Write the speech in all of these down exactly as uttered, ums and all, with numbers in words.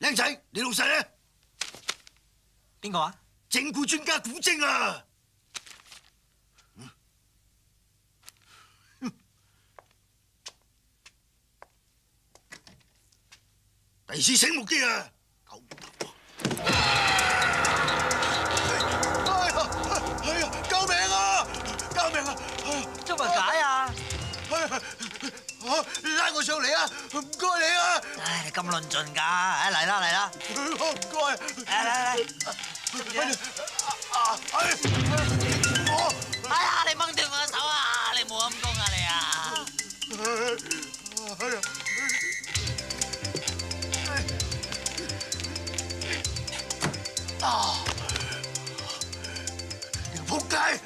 靚仔，你老細咧？ 邊個啊？ 整蠱專家古禎啊！第次醒目啲啊！哎呀！哎呀！救命啊！救命啊！ 做乜解啊？ 拉我上嚟啊！唔該你啊！ 唉，你咁論盡㗎，唉嚟啦嚟啦！ 唔該。 嚟嚟嚟！ 我哎呀，你掹斷我嘅手啊！你冇陰功啊你啊！ 哎呀！啊！你個仆街！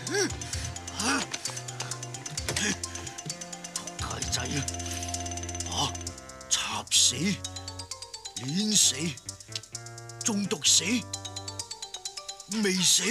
仆街仔啊！插死、碾死、中毒死、未死。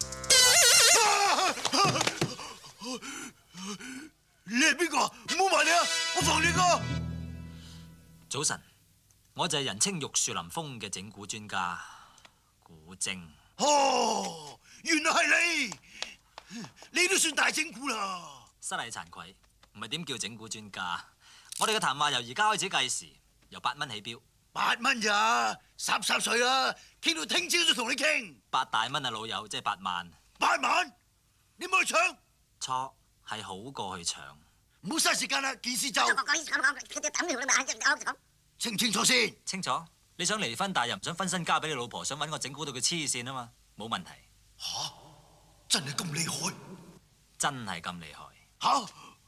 你係邊個？唔好埋你啊！我防你噶。 早晨，我就係人稱玉樹臨風嘅整蠱專家古禎。 哦，原來係你，你都算大整蠱啦。 失禮慚愧，唔係點叫整蠱專家？我哋嘅談話由而家開始計時，由八蚊起標。 八蚊咋？濕濕碎啦，傾到聽朝都同你傾。 八大蚊啊，老友，即係八萬。 八萬？你冇去搶？ 錯，係好過去搶。 唔好嘥時間啦，件事就清唔清楚先？ 清楚。你想離婚，但係又唔想分身交俾你老婆，想揾我整蠱到佢黐線啊嘛，冇問題。 吓？真係咁厲害？ 真係咁厲害。 吓？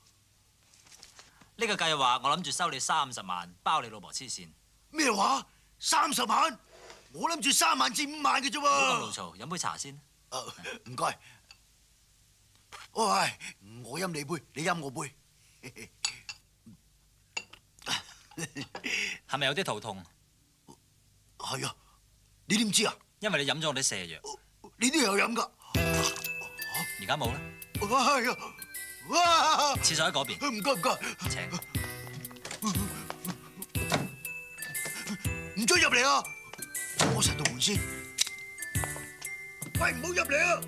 呢個計劃我諗住收你三十萬，包你老婆黐線。 咩話？三十萬？我諗住三萬至五萬嘅啫喎。 唔好咁老嘈，飲杯茶先。 唔該。喂，我飲你杯，你飲我杯。 係咪有啲肚痛？ 係啊，你點知啊？ 因為你飲咗我啲瀉藥。 你都有飲㗎？ 而家冇啦。 係啊，哇！ 廁所喺嗰邊。 唔該唔該。 請。 唔准入嚟啊！我實道門先。喂，唔好入嚟啊！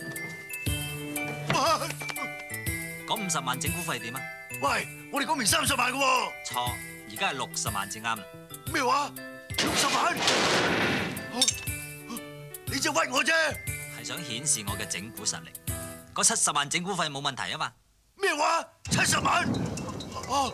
嗰五十萬整蠱費點啊？ 喂，我哋講明三十萬嘅喎。 錯，而家係六十萬至啱啦。 咩話？六十萬？你就屈我啫。 係想顯示我嘅整蠱實力。嗰七十萬整蠱費冇問題啊嘛。 咩話？七十萬？啊！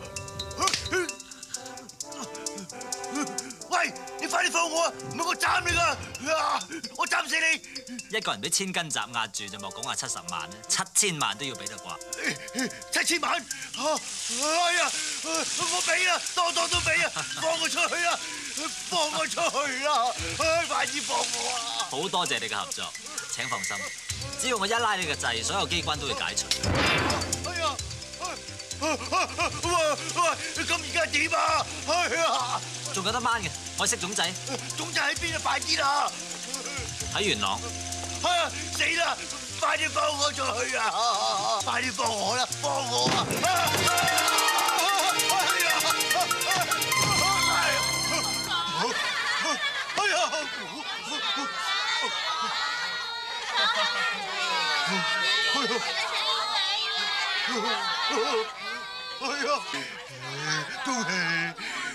喂，你快啲放我啊！唔係我斬你噶，我斬死你！ 一個人俾千斤閘壓住就莫講話七十萬啦，七千萬都要俾得啩？ 七千萬？哎呀，我俾啊，多多都俾啊！放我出去啊！放我出去啊！快啲放我啊！ 好多謝你嘅合作，請放心，只要我一拉你嘅掣，所有機關都會解除。 哎呀！喂喂，咁而家點啊？哎呀！ 仲有得掹嘅，我識總仔。 總仔喺邊啊？快啲啦！ 喺元朗。 啊！死啦！快啲放我出去啊！快啲放我啦！放我啊！哎呀！哎呀！哎呀！哎呀！恭喜！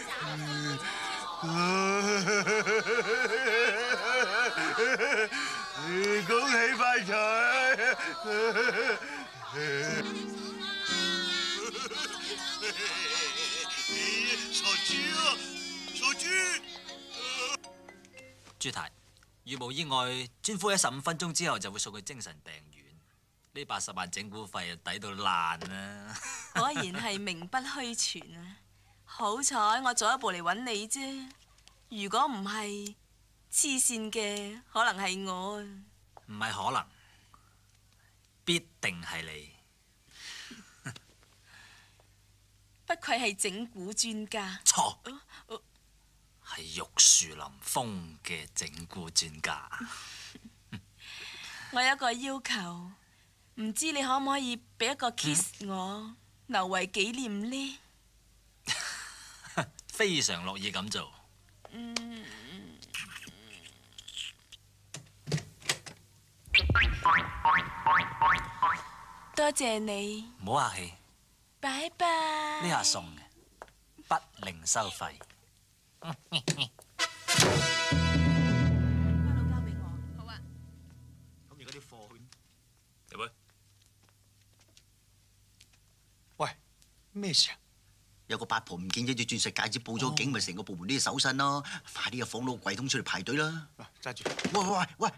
恭喜發財！傻豬啊！傻豬！ 朱太，如無意外，專夫喺十五分鐘之後就會送去精神病院。呢八十萬整蠱費啊，抵到爛啦！ 果然係名不虛傳啊！好彩我早一步嚟揾你啫，如果唔係，黐線嘅可能係我啊！ 唔係可能，必定係你。 不愧係整蠱專家。 錯，係玉樹臨風嘅整蠱專家。 我有一個要求，唔知你可唔可以俾一個 kiss 我，留為紀念呢？ 非常樂意咁做。 嗯。 多謝你。 唔好客氣， 拜拜。 呢下送嘅，不另收費。 花佬交俾我。好啊。 咁而家啲貨去？ 入去。 喂，咩事啊？ 有個八婆唔見咗隻鑽石戒指，報咗警，咪成個部門都要搜身咯！快啲啊，放攞櫃桶出嚟排隊啦！ 嗱，揸住。 喂喂喂！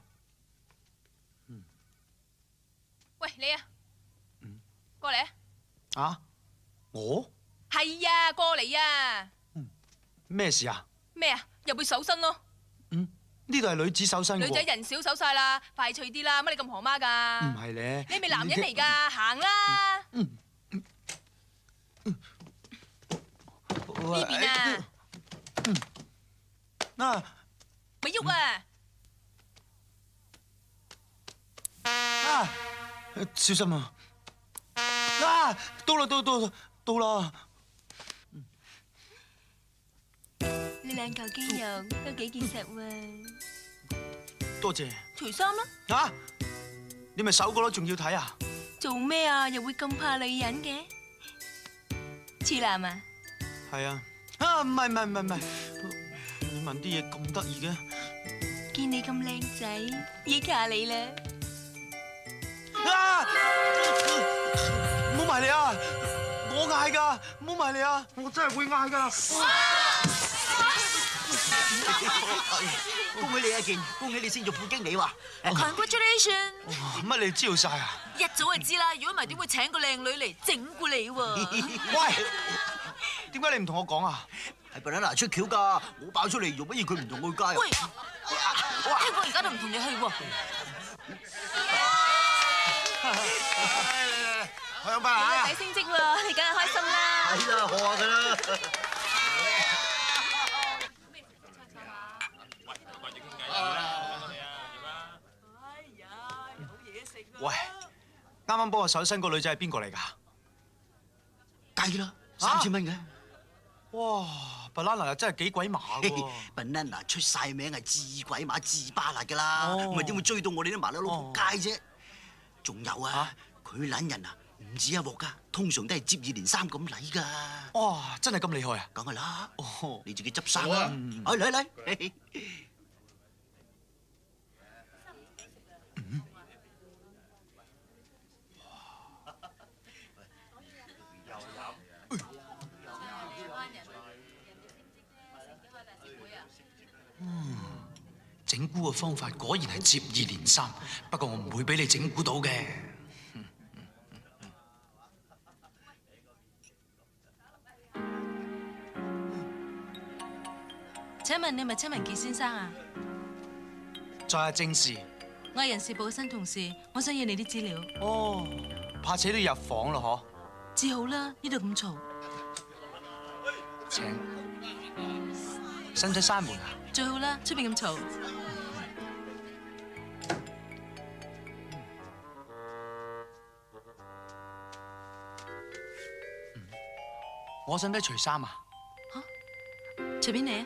喂，你啊，過嚟啊！ 啊？我？ 係啊，過嚟啊！ 咩事啊？ 咩啊？入去搜身咯！ 嗯，呢度係女子搜身喎。 女仔人少搜晒啦，快脆啲啦！乜你咁婆媽㗎？ 唔係咧。 你係咪男人嚟㗎？行啦！呢邊啊！ 啊！ 咪喐啊！ 啊！小心啊！啊！到啦，到到到啦！ 你兩嚿肌肉都幾結實喎。 多謝。 除衫啦。 啊！你咪搜過咯，仲要睇啊？ 做咩啊？又會咁怕女人嘅？處男啊？ 係啊。啊！唔係唔係唔係唔係，你問啲嘢咁得意嘅？ 見你咁靚仔，依靠你啦。 啊！唔好埋嚟啊！我嗌㗎，唔好埋嚟啊！我真係會嗌㗎。 恭喜你啊，健！恭喜你升做副經理喎 Congratulations！ 乜你知道晒啊？ 一早就知啦，如果唔係點會請個靚女嚟整蠱你喎？ 喂，點解你唔同我講啊？ 係 banana 出橋㗎，我爆出嚟，用乜嘢佢唔同我去街啊？ 喂，聽講而家都唔同你去喎。 香檳啊！ 仔升職喎，你梗係開心啦。 係啦，學下佢啦。 喂，啱啱幫我搜身個女仔係邊個嚟㗎？ 計啦，三千蚊嘅。 哇 ，banana 又真係幾鬼馬喎 ！banana 出晒名係至鬼馬至巴辣㗎啦， 哦唔係點會追到我哋啲麻甩佬仆街啫？仲有啊，佢撚人啊，唔止一鑊㗎，通常都係接二連三咁嚟㗎。 哇，真係咁厲害啊！ 梗係啦， 哦， 你自己執生啦。嚟嚟嚟！ 整蠱嘅方法果然係接二連三，不過我唔會俾你整蠱到嘅。 請問你係咪親民傑先生啊？ 在下正事。 我係人事部嘅新同事，我想要你啲資料。 哦，怕且都要入房咯，嗬？ 至好啦，呢度咁嘈。 請。使唔使閂門啊？ 最好啦，出邊咁嘈。 我使唔使除衫啊？ 嚇，隨便你啊。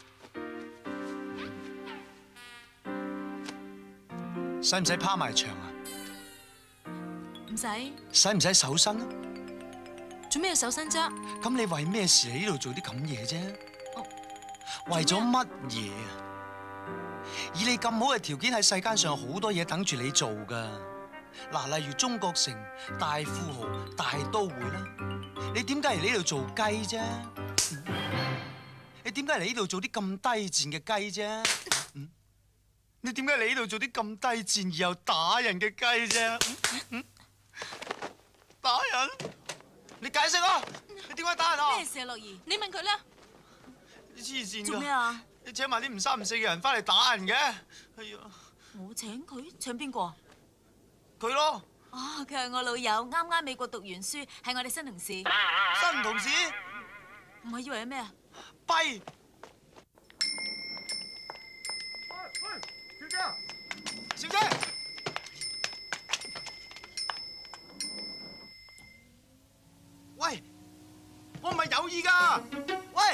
使唔使趴埋牆啊？ 唔使。 使唔使搜身啊？ 做咩要搜身啫？ 咁你為咩事嚟呢度做啲咁嘢啫？ 哦， 為咗乜嘢啊？以你咁好嘅條件喺世間上好多嘢等住你做噶。嗱，例如中國城、大富豪、大都會啦。你點解嚟呢度做雞啫？你點解嚟呢度做啲咁低賤嘅雞啫？你點解嚟呢度做啲咁低賤而又打人嘅雞啫？打人？你解釋啊！你點解打人啊？ 咩事啊，樂兒？你問佢啦。 你黐線㗎！ 做咩啊？ 你請埋啲唔三唔四嘅人翻嚟打人嘅？哎呀！ 我請佢？請邊個啊？ 佢咯。 哦，佢係我老友，啱啱美國讀完書，係我哋新同事。 新同事？ 唔係以為係咩啊？ 跛。 喂，小姐， 小姐。喂，我唔係有意㗎。喂。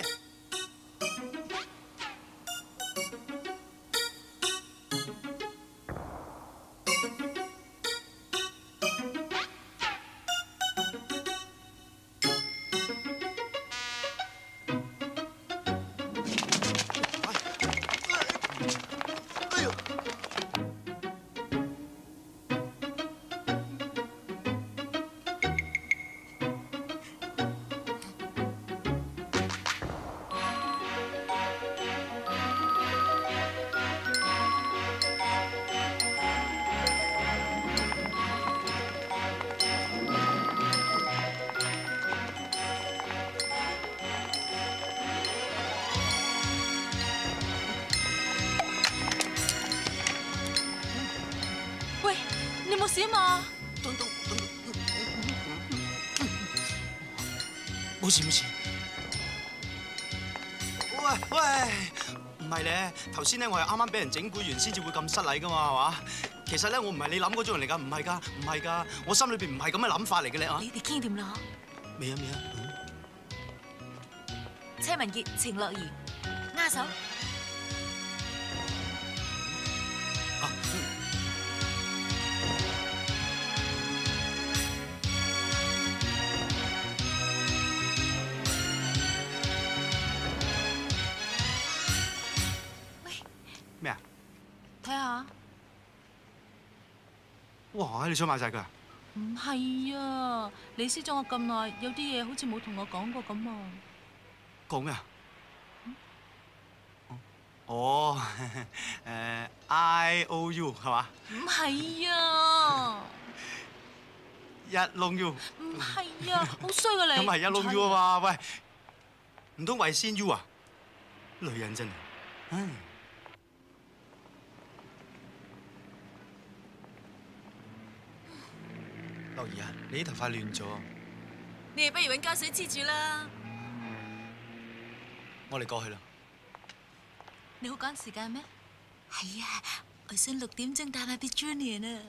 冇事啊嘛？ 冇事冇事。喂喂，唔係咧，頭先咧我係啱啱俾人整蠱完先至會咁失禮噶嘛，係嘛？其實咧我唔係你諗嗰種人嚟㗎，唔係㗎，唔係㗎，我心裏邊唔係咁嘅諗法嚟嘅咧啊！ 你哋傾掂啦？ 未啊未啊。 車文傑、程樂怡，握手。 啊咩啊？ 睇下。 哇！你想買晒佢啊？ 唔係啊，你識咗我咁耐，有啲嘢好似冇同我講過咁啊。 講咩啊？哦，誒 I O U 係嘛？ 唔係啊， 一窿 U。 唔係啊，好衰㗎你。 咁係一窿 U 啊嘛？喂，唔通為先 U 啊？女人真係，唉。樂兒啊，你啲頭髮亂咗。 你哋不如揾膠水黐住啦。 我哋過去啦。 你好趕時間咩？係啊，我想六點鐘帶埋俾 Julian 啊。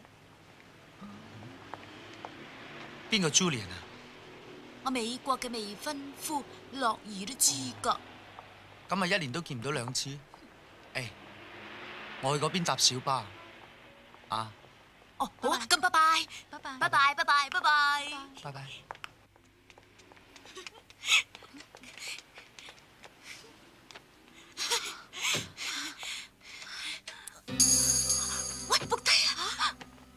邊個 Julian 啊？ 我美國嘅未婚夫，樂兒都知㗎。 咁咪一年都見唔到兩次？誒，我去嗰邊搭小巴。啊？ 哦，好啊，咁拜拜，拜拜，拜拜，拜拜，拜拜， 拜拜。 喂，仆低啊！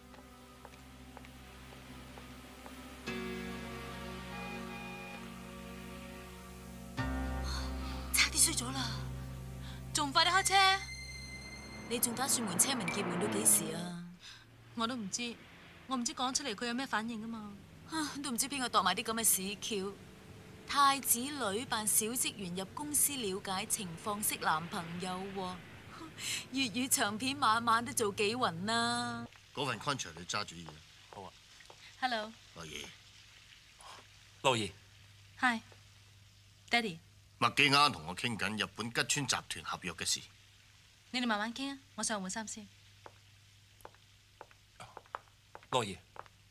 差啲衰咗啦！仲唔快啲開車？你仲打算瞞車文傑瞞到幾時啊？我都唔知，我唔知講出嚟佢有咩反應啊嘛！都唔知邊個度埋啲咁嘅屎橋。太子女扮小職員入公司了解情況，識男朋友喎。粵語長片晚晚都做幾雲啦。 嗰份 contract 你揸主意。 好啊。 Hello。 樂兒。 樂兒。 Hi，Daddy。 麥記啱同我傾緊日本吉川集團合約嘅事。 你哋慢慢傾啊，我上去換衫先。 樂兒，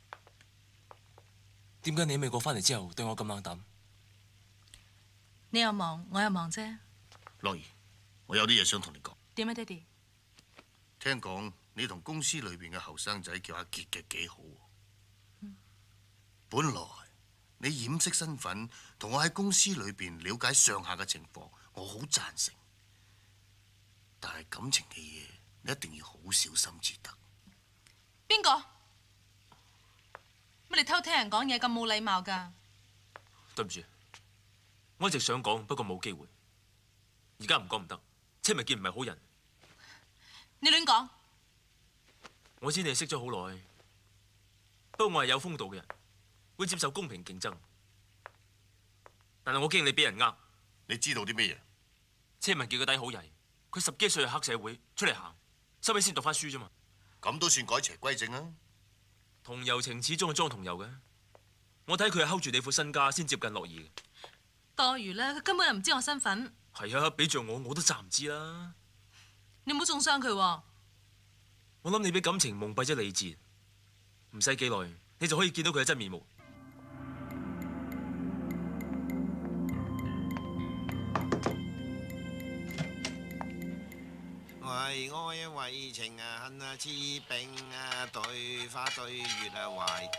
點解你喺美國翻嚟之後對我咁冷淡？ 你又忙，我又忙啫。 樂兒，我有啲嘢想同你講。 點啊，爹哋？ 聽講你同公司裏邊嘅後生仔叫阿傑嘅幾好喎。嗯、本來你掩飾身份，同我喺公司裏邊了解上下嘅情況，我好贊成。但係感情嘅嘢，你一定要好小心至得。 邊個？乜你偷聽人講嘢咁冇禮貌㗎？ 對唔住，我一直想講，不過冇機會。而家唔講唔得，車文傑唔係好人。 你亂講！ 我知你識咗好耐，不過我係有風度嘅人，會接受公平競爭。但係我驚你俾人呃。 你知道啲咩嘢？ 車文傑個底好曳，佢十幾歲係黑社會出嚟行，收尾先讀翻書啫嘛。 咁都算改邪歸正啊！ 同遊情始終係裝同遊嘅，我睇佢係睺住你副身家先接近樂兒嘅。 多餘啦，佢根本又唔知我身份。 係啊，俾着我我都暫唔知啦。 你唔好中傷佢喎。 我諗你俾感情蒙蔽咗理智，唔使幾耐，你就可以見到佢嘅真面目。 為愛為情啊，恨啊，痴病啊，對花對月啊，懷。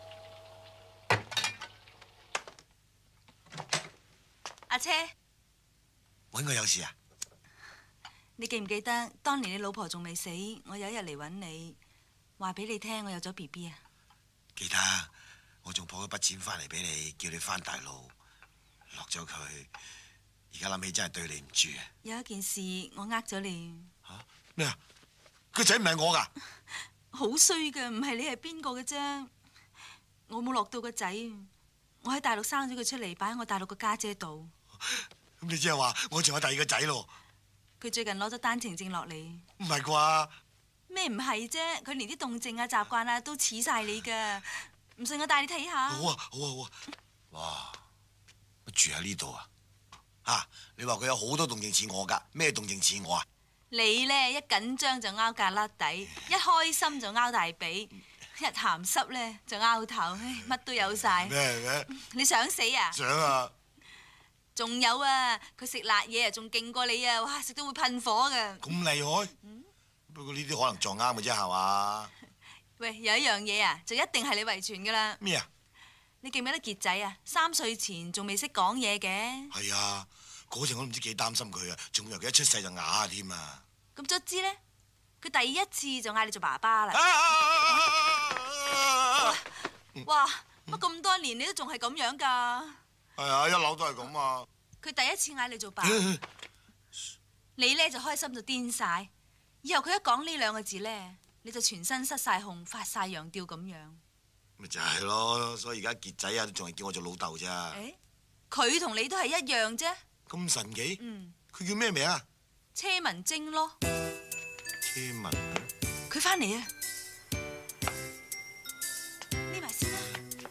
阿車， 揾我有事啊？ 你記唔記得當年你老婆仲未死，我有一日嚟揾你，話俾你聽我有咗 B B 啊？ 記得，我仲抱咗筆錢翻嚟俾你，叫你翻大陸，落咗佢。而家諗起真係對你唔住啊！ 有一件事我呃咗你。 吓咩啊？個仔唔係我噶。 好衰㗎，唔係你係邊個嘅啫？我冇落到個仔，我喺大陸生咗佢出嚟，擺喺我大陸個家姐度。 咁你即係話我仲有第二個仔咯？ 佢最近攞咗單程證落嚟。 唔係啩？ 咩唔係啫？佢連啲動靜啊、習慣啊都似晒你噶。唔信我帶你睇下。 好啊，好啊，好啊！哇，住喺呢度啊？嚇！你話佢有好多動靜似我㗎，咩動靜似我啊？ 你咧一緊張就拗格甩底，一開心就拗大髀，一鹹濕咧就拗頭，唉，乜都有晒。 咩咩？ 你想死啊？ 想啊！ 仲有啊，佢食辣嘢啊，仲勁過你啊！哇，食到會噴火㗎。 咁厲害？ 嗯、 不過呢啲可能撞啱嘅啫，係嘛？ 喂，有一樣嘢啊，就一定係你遺傳㗎啦。 咩啊？ 你記唔記得傑仔啊？三歲前仲未識講嘢嘅。 係啊，嗰陣我都唔知幾擔心佢啊，仲以為佢一出世就啞添啊！ 咁卒之咧，佢第一次就嗌你做爸爸啦。哇！乜咁多年你都仲係咁樣㗎？ 係啊，一樓都係咁啊！ 佢第一次嗌你做爸，你咧就開心到癲晒。以後佢一講呢兩個字咧，你就全身失晒控，發晒羊吊咁樣。 咪就係咯，所以而家傑仔啊，都仲係叫我做老豆咋。 誒，佢同你都係一樣啫。 咁神奇？ 嗯。 佢叫咩名啊？ 車文晶咯。 車文。 佢翻嚟啊！匿埋先啦。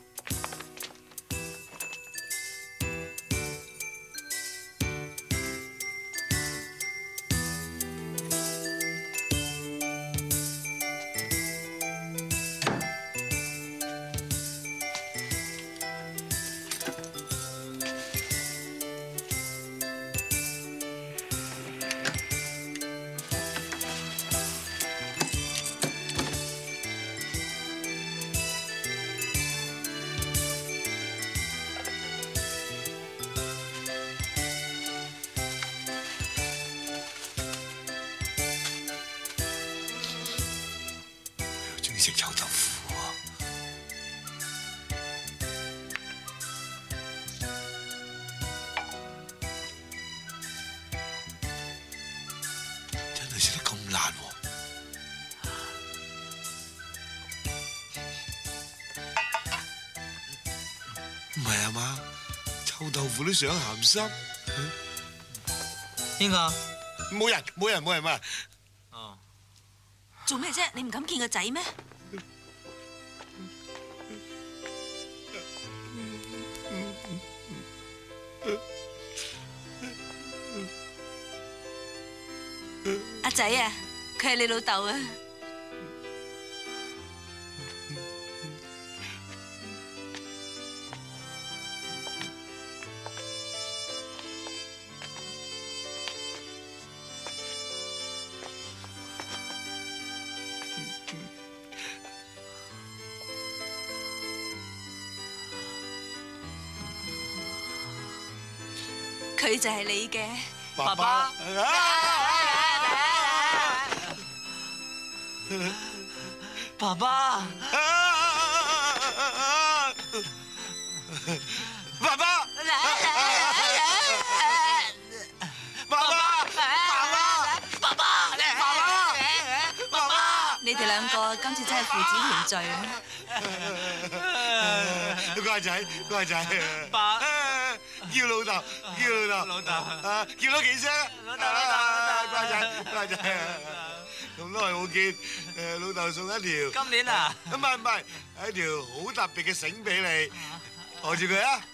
食臭豆腐啊！真係食得咁辣喎！唔係啊嘛，臭豆腐都想鹹濕。 邊個？ 冇人，冇人，冇人啊！ 哦。 做咩啫？你唔敢見個仔咩？阿仔啊，佢係你老豆啊！佢就係你嘅爸爸。 爸爸， 爸爸，爸爸，爸爸，爸爸，爸爸， 你哋兩個今次真係父子團聚啊！ 乖仔，乖仔， 爸， 叫老豆，叫老豆， 老豆， 啊，叫多幾聲， 老豆，老豆，老豆， 乖仔，乖仔，咁耐冇見，誒，老豆送一條， 今年啊， 唔係唔係，係一條好特別嘅繩俾你，攞住佢啊！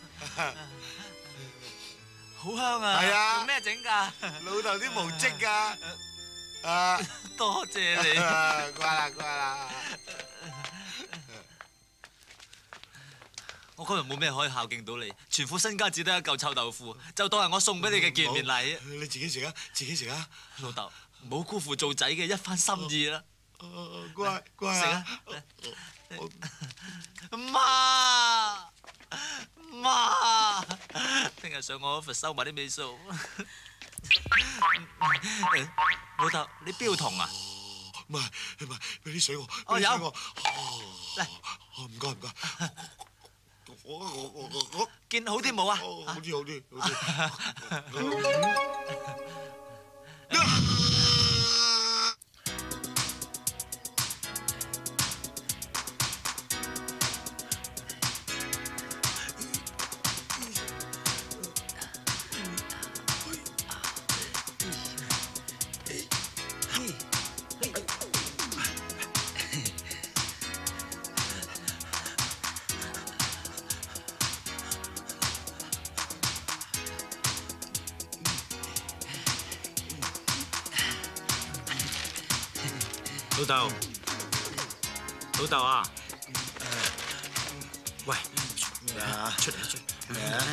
好香啊！ 係啊用咩整㗎？ 老豆啲毛織㗎，啊， 多謝你。 乖啦乖啦。 我今日冇咩可以孝敬到你，全副身家只得一嚿臭豆腐，就當係我送俾你嘅見面禮。 你自己食啊，自己食啊。 老豆，唔好辜負做仔嘅一番心意啦。 乖乖食啊！ 媽媽，聽日上我 office 收埋啲尾數。老豆，你標痛啊？ 唔係唔係，俾啲水我。 哦有。 嚟，唔該唔該。我我我我我見好啲冇啊？ 好啲好啲好啲。 老豆，老豆啊！喂， 啊， 出嚟出嚟！ 咩啊？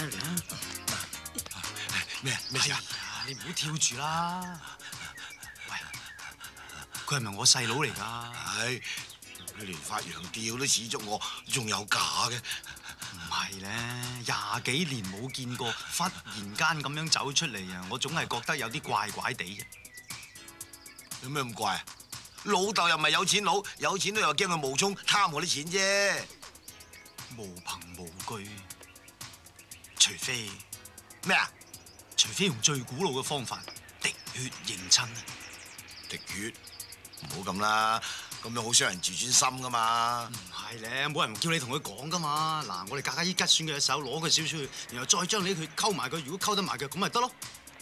咩咩事啊？ 你唔好跳住啦！喂，佢係咪我細佬嚟㗎？ 唉，你連發羊吊都似足我，仲有假嘅？ 唔係咧，廿幾年冇見過，忽然間咁樣走出嚟啊！我總係覺得有啲怪怪地嘅。 有咩咁怪啊？老豆又唔係有錢佬，有錢佬又驚佢冒充貪我啲錢啫。 無憑無據，除非咩啊？ 除非用最古老嘅方法滴血認親。 滴血？唔好咁啦，咁樣好傷人自尊心噶嘛。 唔係咧，冇人叫你同佢講噶嘛。嗱，我哋格格依吉選佢隻手，攞佢少少血，然後再將你啲血溝埋佢。如果溝得埋嘅，咁咪得咯。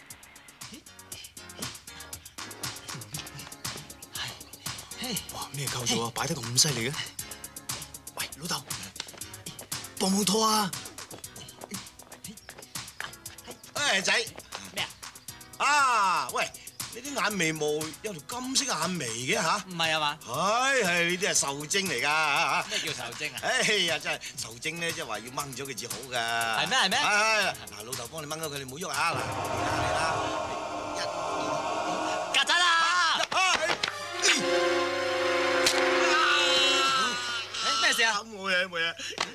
哇！咩溝咗啊？擺得咁犀利嘅？喂，老豆，幫幫拖啊！ 誒仔， 咩啊？ 啊，喂，你啲眼眉毛有條金色眼眉嘅嚇？ 唔係啊嘛？ 唉，係呢啲係受精嚟㗎嚇。 咩叫受精啊？ 哎呀，真係受精咧，即係話要掹咗佢至好㗎。 係咩係咩？ 係嗱，老豆幫你掹咗佢，你唔好喐啊！嗱，嚟啦，一、 曱甴啦！誒咩事啊？ 冇嘢冇嘢。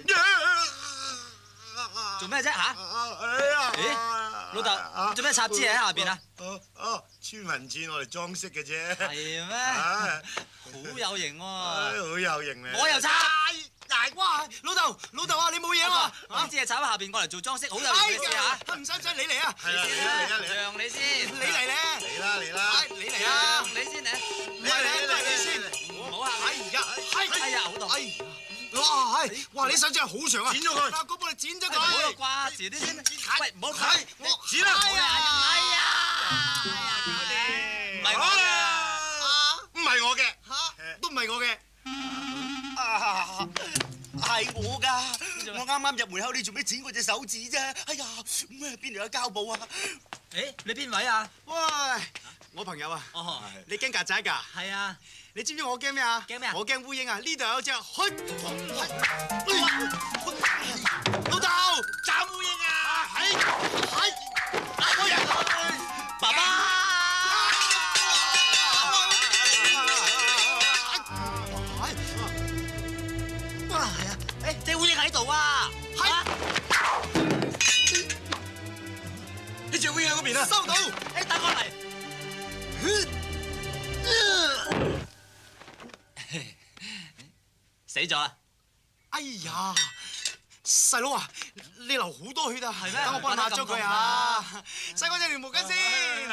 做咩啫嚇？ 咦， 老豆，做咩插支嘢喺下邊啊？ 哦哦，村民錢我嚟裝飾嘅啫。 係咩？ 啊， 好有型喎！ 好有型咧。 我又插。 哇！老豆，老豆啊，你冇嘢喎？ 呢支嘢插喺下邊，我嚟做裝飾，好有型嘅嚇。 唔使唔使，你嚟啊！ 係啊，嚟啦嚟啦嚟啦！ 讓你先， 你嚟咧！ 嚟啦嚟啦！ 你嚟啊！ 你先嚟。 唔係你，都係你先。 唔好客氣。 哎呀， 哎呀，好痛！ 哎呀，哇係，哇你手指係好長啊！ 剪咗佢阿哥幫你剪咗唔好啦， 佢。 掛遲啲先。喂，唔好係睇， 我剪啦！ 哎呀， 哎呀，唔係我嘅。 唔係我嘅。 嚇，都唔係我嘅。 啊，係我㗎！我啱啱入門口，你做咩剪我隻手指啫？哎呀，咩邊度有膠布啊？ 誒，你邊位啊？ 喂，我朋友啊， 哦， 你驚曱甴㗎？ 係啊。 你知唔知我驚咩啊？ 驚咩啊？ 我驚烏蠅啊！呢度有隻，老豆斬烏蠅啊！係係，打個人， 爸爸。隻烏蠅喺度啊！係， 呢隻烏蠅喺嗰邊啊！ 收到。 誒，打過嚟。死咗啦！ 哎呀，細佬啊，你流好多血啊！係咩等我幫你抹咗佢啊！洗乾淨條毛巾先。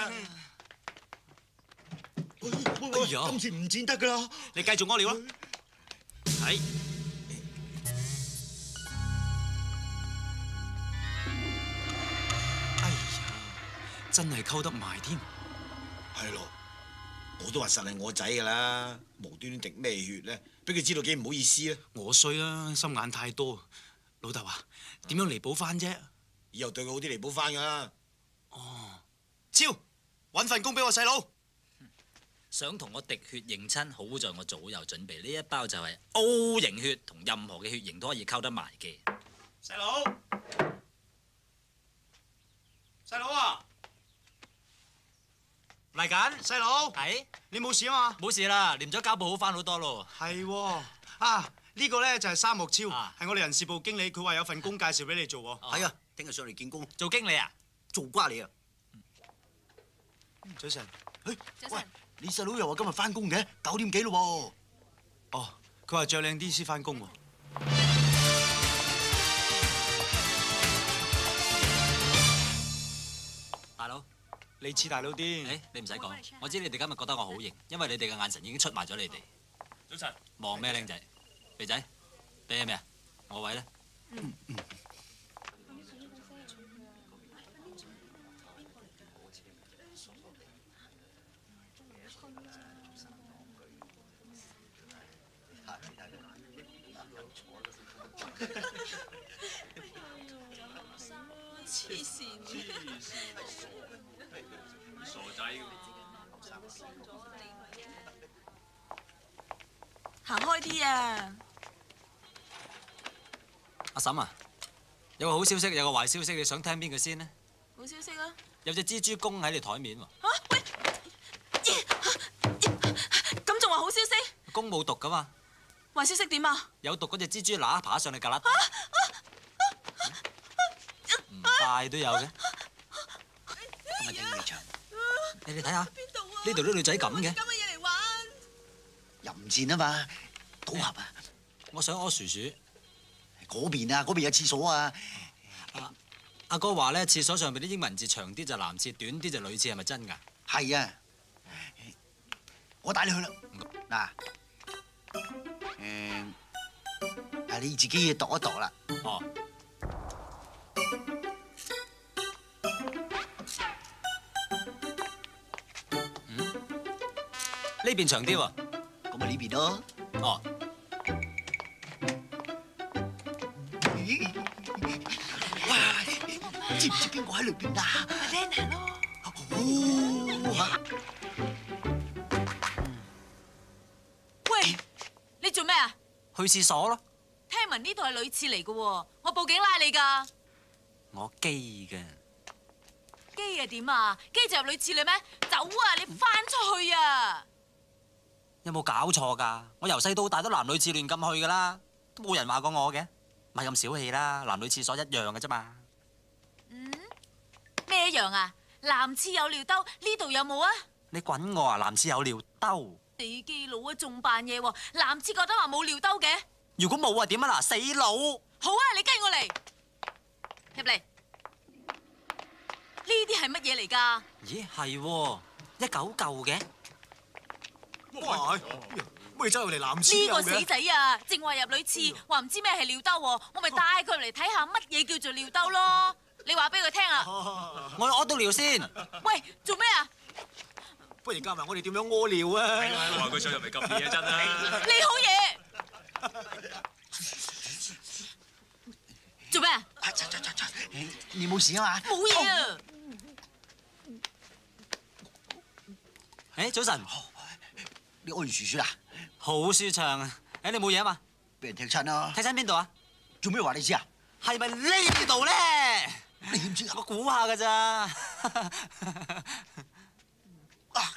哎呀，今次唔剪得㗎啦！ 你繼續屙尿啦。係。哎呀，真係溝得埋添。 係咯，我都話實係我仔㗎啦，無端端滴咩血咧？俾佢知道幾唔好意思啊！ 我衰啦，心眼太多。老豆啊，點樣彌補翻啫？ 以後對佢好啲嚟補翻㗎啦。 哦，超，揾份工俾我細佬。 想同我滴血認親，好在我早有準備。呢一包就係 O 型血，同任何嘅血型都可以溝得埋嘅。 細佬，細佬啊，嚟緊，細佬。 係， 你冇事啊嘛？ 冇事啦，黏咗膠布好翻好多咯。 係喎，啊呢個咧就係三木超， 啊係我哋人事部經理，佢話有份工介紹俾你做喎。 係啊，聽日上嚟見工， 做經理啊？ 做瓜你啊！ 早晨。 誒， 早晨。 你細佬又話今日翻工嘅，九點幾咯喎。 哦，佢話着靚啲先翻工喎。 大佬， 你似大佬啲。 誒，你唔使講，我知你哋今日覺得我好型，因為你哋嘅眼神已經出賣咗你哋。 早晨。 望咩，僆仔？肥仔，俾咩啊？我位咧。 嗯嗯。 黐線！ 傻仔㗎。 開啲啊！ 阿嬸啊，有個好消息，有個壞消息，你想聽邊個先呢？ 好消息啊！ 有隻蜘蛛公喺你台面喎。 嚇喂！咁仲話好消息？ 公冇毒噶嘛？ 壞消息點啊？ 有毒嗰隻蜘蛛乸爬上你旮旯，唔帶都有嘅。 咁咪頂你場， 你哋睇下， 邊度啊？ 呢度啲女仔咁嘅。 咁嘅嘢嚟玩。 淫賤啊嘛，賭俠啊！ 我想屙薯薯。 嗰邊啊，嗰邊有廁所啊！ 阿哥話咧，廁所上邊啲英文字長啲就男廁，短啲就女廁，係咪真㗎？ 係啊，我帶你去啦。嗱，誒，啊你自己度一度啦。 哦。嗯？呢邊長啲喎。 咁咪呢邊咯。 哦。 哇！知唔知邊個喺裏邊啊？ 阿 Lena 咯。 哇！ 喂，你做咩啊？ 去廁所咯。 聽聞呢度係女廁嚟嘅喎，我報警拉你㗎。 我基嘅。 機啊點啊？機就入女廁裏咩？走啊！你翻出去啊！ 有冇搞錯㗎？我由細到大都男女廁亂咁去㗎啦，都冇人話過我嘅。咪咁小氣啦，男女廁所一樣嘅啫嘛。 嗯？咩一樣啊？男廁有尿兜，呢度有冇啊？ 你滾我啊！男廁有尿兜。 死基佬啊，仲扮嘢喎！男廁覺得話冇尿兜嘅。 如果冇啊點啊嗱，死佬！ 好啊，你跟我嚟，入嚟。呢啲係乜嘢嚟㗎？ 咦係喎，一嚿嚿嘅。 哇！乜你走入嚟男呢廁個死仔啊，正話入女廁，話唔知咩係尿兜喎，我咪帶佢入嚟睇下乜嘢叫做尿兜咯。你話俾佢聽啊！ 我去屙到尿先。 喂，做咩啊？ 不如教埋我哋點樣屙尿啊！ 話佢想入嚟咁嘢真啊！ 你好嘢！做咩啊？ 你冇事啊嘛？ 冇嘢啊！ 誒早晨， 你屙完薯薯啦？ 好舒暢啊！誒你冇嘢啊嘛？ 俾人踢親啊！ 睇親邊度啊？ 做咩話你知啊？ 係咪呢度咧？ 你點知啊？ 我估下㗎咋。 啊！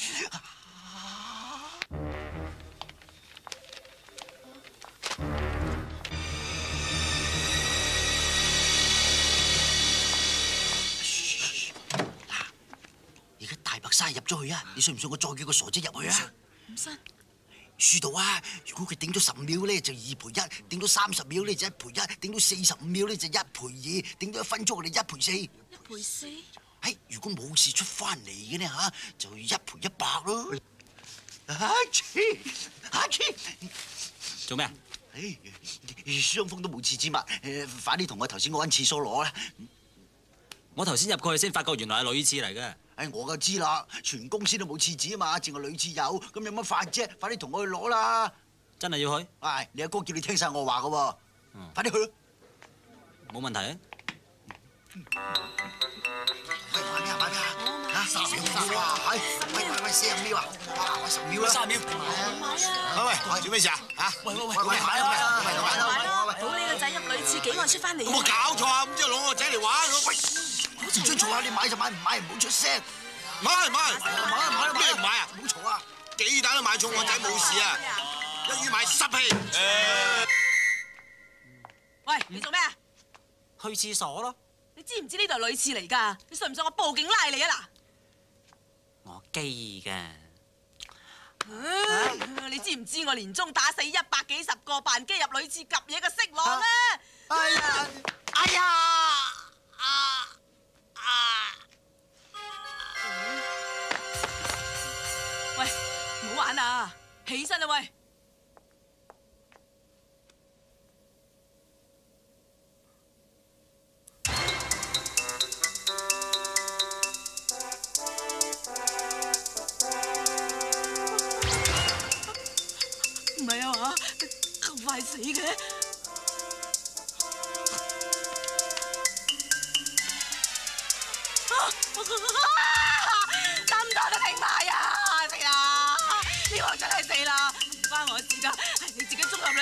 而家大白鯊入咗去啊！你信唔信我再叫個傻仔入去啊？ 唔信。 書度啊！如果佢頂咗十秒咧就二賠一，頂到三十秒咧就一賠一，頂到四十五秒咧就一賠二，頂到一分鐘我哋一賠四。 一賠四。 哎，如果冇事出翻嚟嘅呢吓，就一賠一百咯。啊切！啊切！ 做咩啊？ 唉，雙方都冇廁紙物，誒，快啲同我頭先嗰間廁所攞啦。 我頭先入過去先發覺原來係女廁嚟嘅。 唉，我就知啦，全公司都冇廁紙啊嘛，淨係女廁有，咁有乜法啫？快啲同我去攞啦！ 真係要去？ 唉，你阿哥叫你聽晒我話噶喎， 嗯， 快啲去咯。 冇問題啊！ 喂，買咩啊？買咩啊？嚇，十秒啊！係，喂喂喂，四十秒啊！哇，我十秒啦，三秒。喂喂，做咩事啊？嚇！喂喂喂，買啊買啊買啊買啊！ 倒你個仔入女廁幾耐出翻嚟？ 有冇搞錯啊？咁即係攞我仔嚟玩？喂，唔准嘈啊！你買就買，唔買唔好出聲。 買買買啊買啊咩唔買啊？ 唔好嘈啊！ 幾蛋都買重，我仔冇事啊！一於買十皮。 喂，你做咩啊？ 去廁所咯。 你知唔知呢度係女廁嚟㗎？你信唔信我報警拉你啊嗱？ 我基嘅。 唉，你知唔知我年中打死一百幾十個扮機入女廁夾嘢嘅色狼啊？ 哎呀！哎呀！啊啊！ 喂，唔好玩啊！起身啦喂！唔係啊嘛，咁快死嘅？得唔得都停埋啊！死啦！呢個真係死啦，唔關我事㗎，係你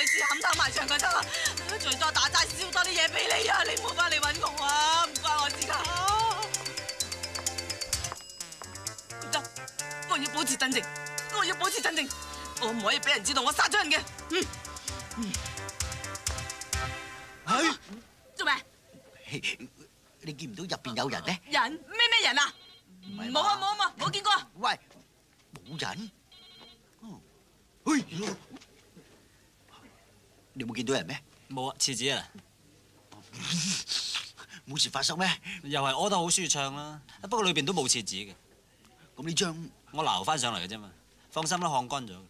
女士冚頭埋牆佢得啦，最多打齋燒多啲嘢俾你啊！你唔好翻嚟揾我啊，唔關我事㗎。唔得，我要保持鎮靜，我要保持鎮靜，我唔可以俾人知道我殺咗人嘅。嗯嗯。 係做咩？ 你見唔到入邊有人咩？ 人咩咩人啊？冇啊冇啊冇，冇見過。 喂，冇人？嘿，你冇見到人咩？ 冇啊，廁紙啊， 冇事發生咩？ 又係屙得好舒暢啦。不過裏邊都冇廁紙嘅。 咁呢張我撈翻上嚟嘅啫嘛，放心啦，烘乾咗。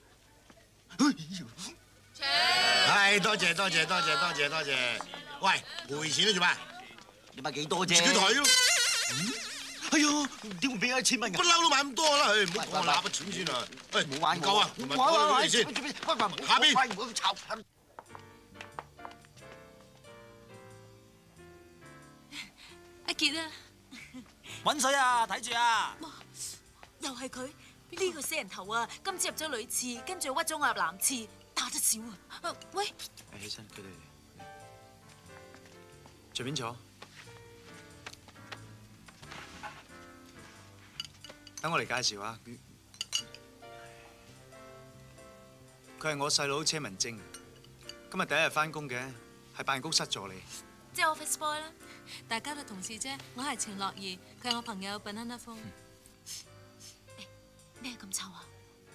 係多謝多謝多謝多謝多謝。喂，賠錢都做咩？ 你買幾多啫？ 自己睇咯。 哎呀，點會俾一千蚊㗎？ 不嬲都買咁多啦，唔好講揦筆錢先啊！喂， 冇玩唔夠啊，唔係講你先。下邊。 阿傑啊， 揾水啊，睇住啊！ 又係佢呢個死人頭啊！今次入咗女廁，跟住屈咗我入男廁，打得少啊！喂， 起身，佢哋隨便坐。等我嚟介紹啊，佢係我細佬車文晶，今日第一日翻工嘅，係辦公室助理。 即係 office boy 啦，大家都同事啫。我係程樂怡，佢係我朋友 Banana 風。咩咁臭啊？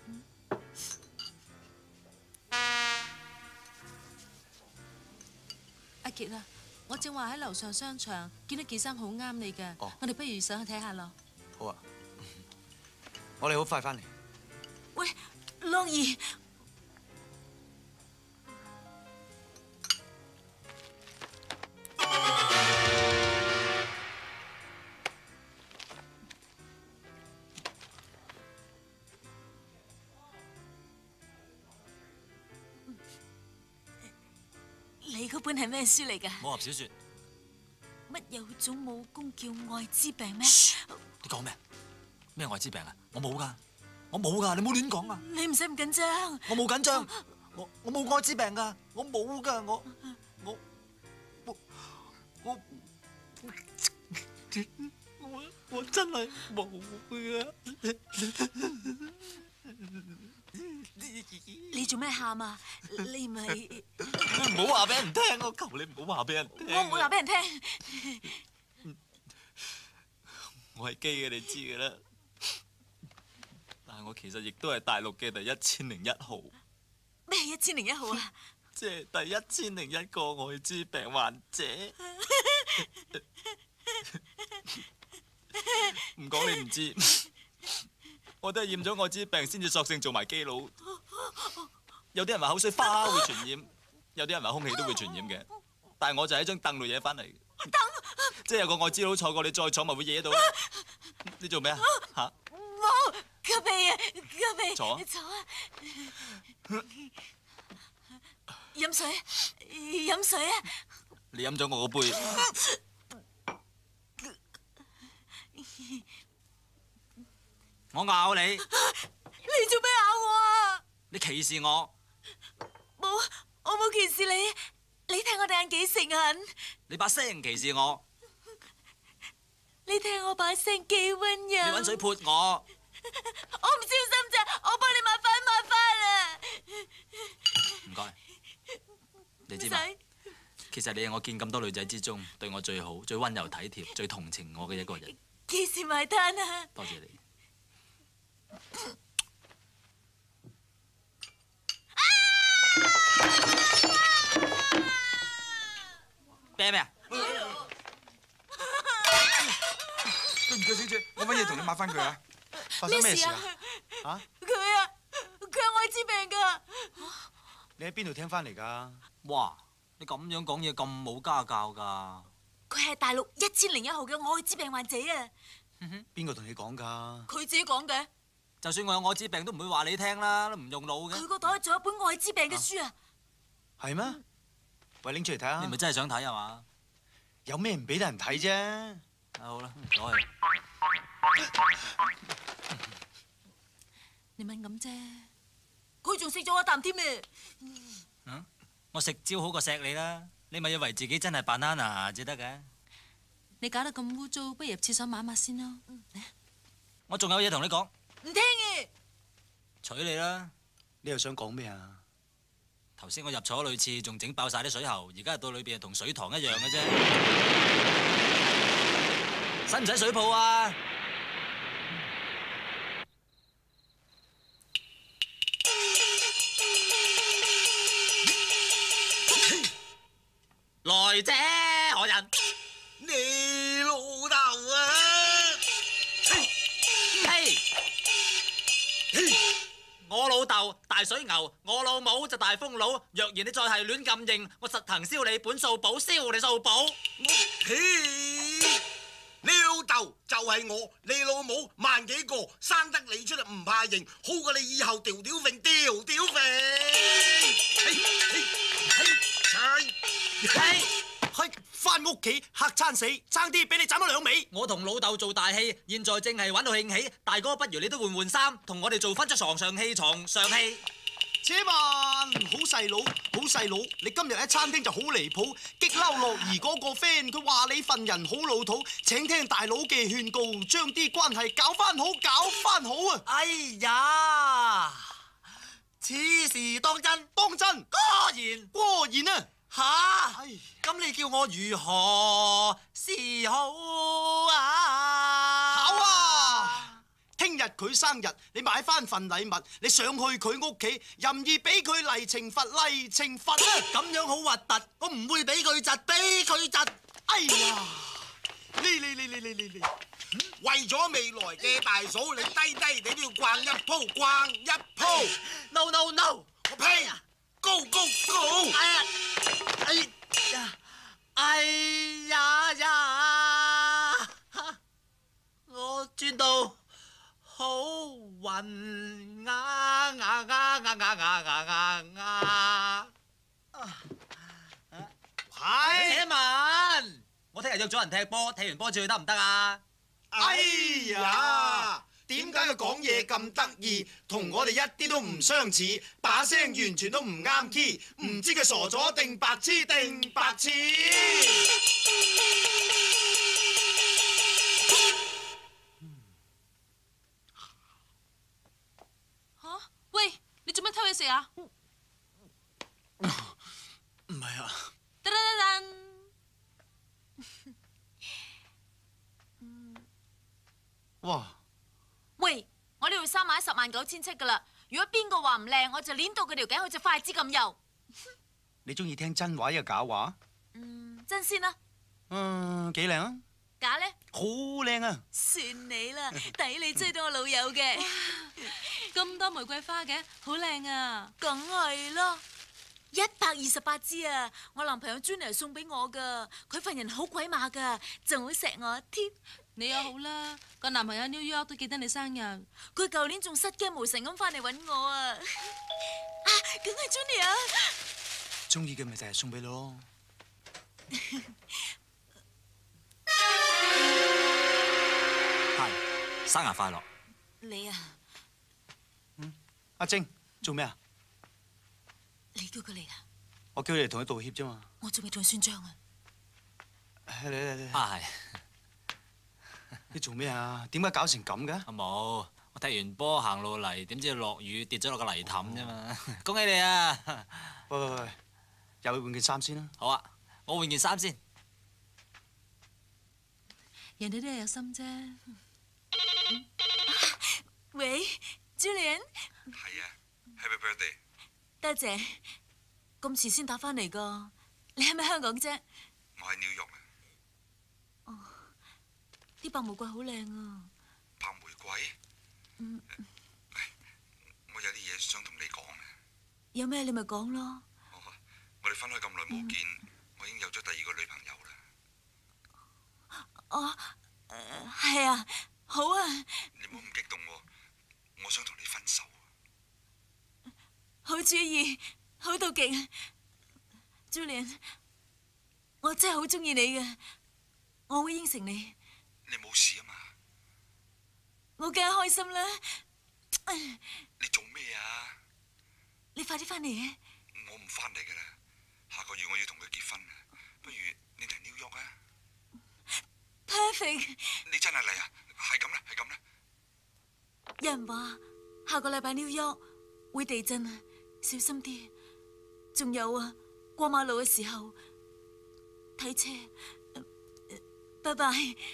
阿傑啊，我正話喺樓上商場見到件衫好啱你㗎，我哋不如上去睇下咯。 好啊。我哋好快翻嚟。 喂，樂怡，你嗰本係咩書嚟㗎？ 武俠小説。 乜有種武功叫愛滋病咩？ 你講咩？咩愛滋病啊？我冇噶，我冇噶，你冇亂講啊！ 你唔使咁緊張。 我冇緊張，我我冇愛滋病噶，我冇噶，我我我我我我真係冇噶。 你做咩喊啊？你咪唔好話俾人聽，我求你唔好話俾人聽。 我唔會話俾人聽。 我係基嘅，你知嘅啦。但係我其實亦都係大陸嘅第一千零一號。 咩一千零一號啊？ 即係第一千零一個愛滋病患者。唔講你唔知，我都係驗咗愛滋病先至索性做埋基佬。有啲人話口水花會傳染，有啲人話空氣都會傳染嘅。但係我就喺張凳度惹翻嚟。凳，即係有個愛滋佬坐過，你再坐咪會惹到。你做咩啊？嚇！ 冇，吸鼻啊，吸鼻。 坐。 坐啊！飲水，飲水啊！ 你飲咗我個杯。我咬你。 你做咩咬我啊？ 你歧視我。 冇，我冇歧視你。你睇我對眼幾誠懇。 你把聲歧視我。 你睇我把聲幾溫柔。 你揾水潑我。 我唔小心咋，我幫你抹翻抹翻啦。 唔該。你知嘛？其實你係我見咁多女仔之中對我最好、最溫柔體貼、最同情我嘅一個人。 幾時埋單啊？ 多謝你。啤咩啊？ 對唔住，小姐，我乜嘢同你抹翻佢啊？ 發生咩事啊？ 嚇！佢啊，佢有愛滋病㗎。 你喺邊度聽翻嚟㗎？ 哇！你咁樣講嘢咁冇家教㗎。 佢係大陸一千零一號嘅愛滋病患者啊！ 邊個同你講㗎？ 佢自己講嘅。 就算我有愛滋病都唔會話你聽啦，都唔用腦嘅。 佢個袋仲有本愛滋病嘅書啊！ 係咩？喂，拎出嚟睇下。 你咪真係想睇係嘛？ 有咩唔俾得人睇啫？ 啊好啦，攞去。 你敏感啫，佢仲食咗一啖添啊！ 我食蕉好過錫你啦，你咪以為自己真係 banana 至得嘅。 你搞得咁污糟，不如入廁所抹一抹先咯。 我仲有嘢同你講。 唔聽嘅。 娶你啦！ 你又想講咩啊？ 頭先我入坐女廁，仲整爆晒啲水喉，而家入到裏邊同水塘一樣嘅啫。使唔使水泡啊？來者何人？ 你老豆啊！ 嘿，我老豆大水牛，我老母就大風佬。若然你再係亂咁認，我實行燒你本數簿，燒你數簿。 嘿，你老豆就係我，你老母萬幾個，生得你出嚟唔怕認，好過你以後吊吊揈吊吊揈。嘿嘿嘿， 嘿， 去翻屋企嚇餐死，爭啲俾你斬咗兩尾。 我同老豆做大戲，現在正係玩到興起。大哥，不如你都換換衫，同我哋做翻出床上戲，床上戲。 且慢，好細佬，好細佬，你今日喺餐廳就好離譜，激嬲樂兒嗰個 friend，佢話你份人好老土，請聽大佬嘅勸告，將啲關係搞翻好，搞翻好啊！ 哎呀，此事當真， 當真， 果然， 果然啊！ 吓，咁你叫我如何是好啊？ 好啊！聽日佢生日，你買翻份禮物，你上去佢屋企，任意俾佢嚟懲罰，嚟懲罰啊！ 咁樣好核突，我唔會俾佢窒，俾佢窒。 哎呀！你你你你你你你， 為咗未來嘅大嫂，你低低你都要逛一鋪，逛一鋪。 No no no！ 我呸！Go go go！ 哎呀！哎呀！哎呀呀！我轉到好暈啊啊啊啊啊啊啊！ 係。 且慢，我聽日約咗人踢波，踢完波再去得唔得啊？ 哎呀！點解佢講嘢咁得意，同我哋一啲都唔相似，把聲完全都唔啱 key， 唔知佢傻咗定白痴定白痴。 吓？喂，你做乜偷嘢食啊？ 唔係啊！ 噔噔噔噔。 哇！ 喂，我呢條衫買十萬九千七噶啦，如果邊個話唔靚，我就捏到佢條頸好似筷子咁幼。 你中意聽真話抑或假話？ 嗯，真先啦。 嗯，幾靚啊！ 假咧？ 好靚啊！ 算你啦，抵你追到我老友嘅。咁多玫瑰花嘅，好靚啊！梗係啦，一百二十八支啊！我男朋友專嚟送俾我噶，佢份人好鬼馬噶，仲好錫我添。你又好啦，個男朋友 New York 都記得你生日，佢舊年仲失驚無神咁翻嚟揾我啊！啊，梗係 Junior， 中意嘅咪就係送俾你咯。 係，生日快樂！ 你啊， 嗯，阿晶做咩啊？ 你叫佢嚟啊？ 我叫你嚟同佢道歉啫嘛。 我仲未同佢算賬啊！ 嚟嚟嚟！ 啊係。 你做咩啊？點解搞成咁嘅？ 啊冇，我踢完波行路嚟，點知落雨跌咗落個泥凼啫嘛！恭喜你啊！ 喂喂喂，又去換件衫先啦。 好啊，我換件衫先。 人哋都係有心啫。喂 ，Julian。 係啊 ，Happy Birthday。 多謝。咁遲先打翻嚟噶，你係咪香港啫？ 我喺 New York 啊。 哦。啲白玫瑰好靚啊！ 白玫瑰？ 嗯。 我有啲嘢想同你講啊。 有咩你咪講咯。 我我哋分開咁耐冇見，我已經有咗第二個女朋友啦。 哦，誒係啊，好啊。 你唔好咁激動喎，我想同你分手。 好主意，好到極 ，Julian，我真係好中意你嘅，我會應承你。 你冇事啊嘛？ 我梗係開心啦！ 你做咩啊？ 你快啲翻嚟啊！ 我唔翻嚟噶啦， 我要同佢結婚，不如你嚟紐約啊 Perfect。 你真係嚟啊？係咁啦，係咁啦。 有人話下個禮拜紐約會地震啊，小心啲。仲有啊，過馬路嘅時候睇車。拜拜。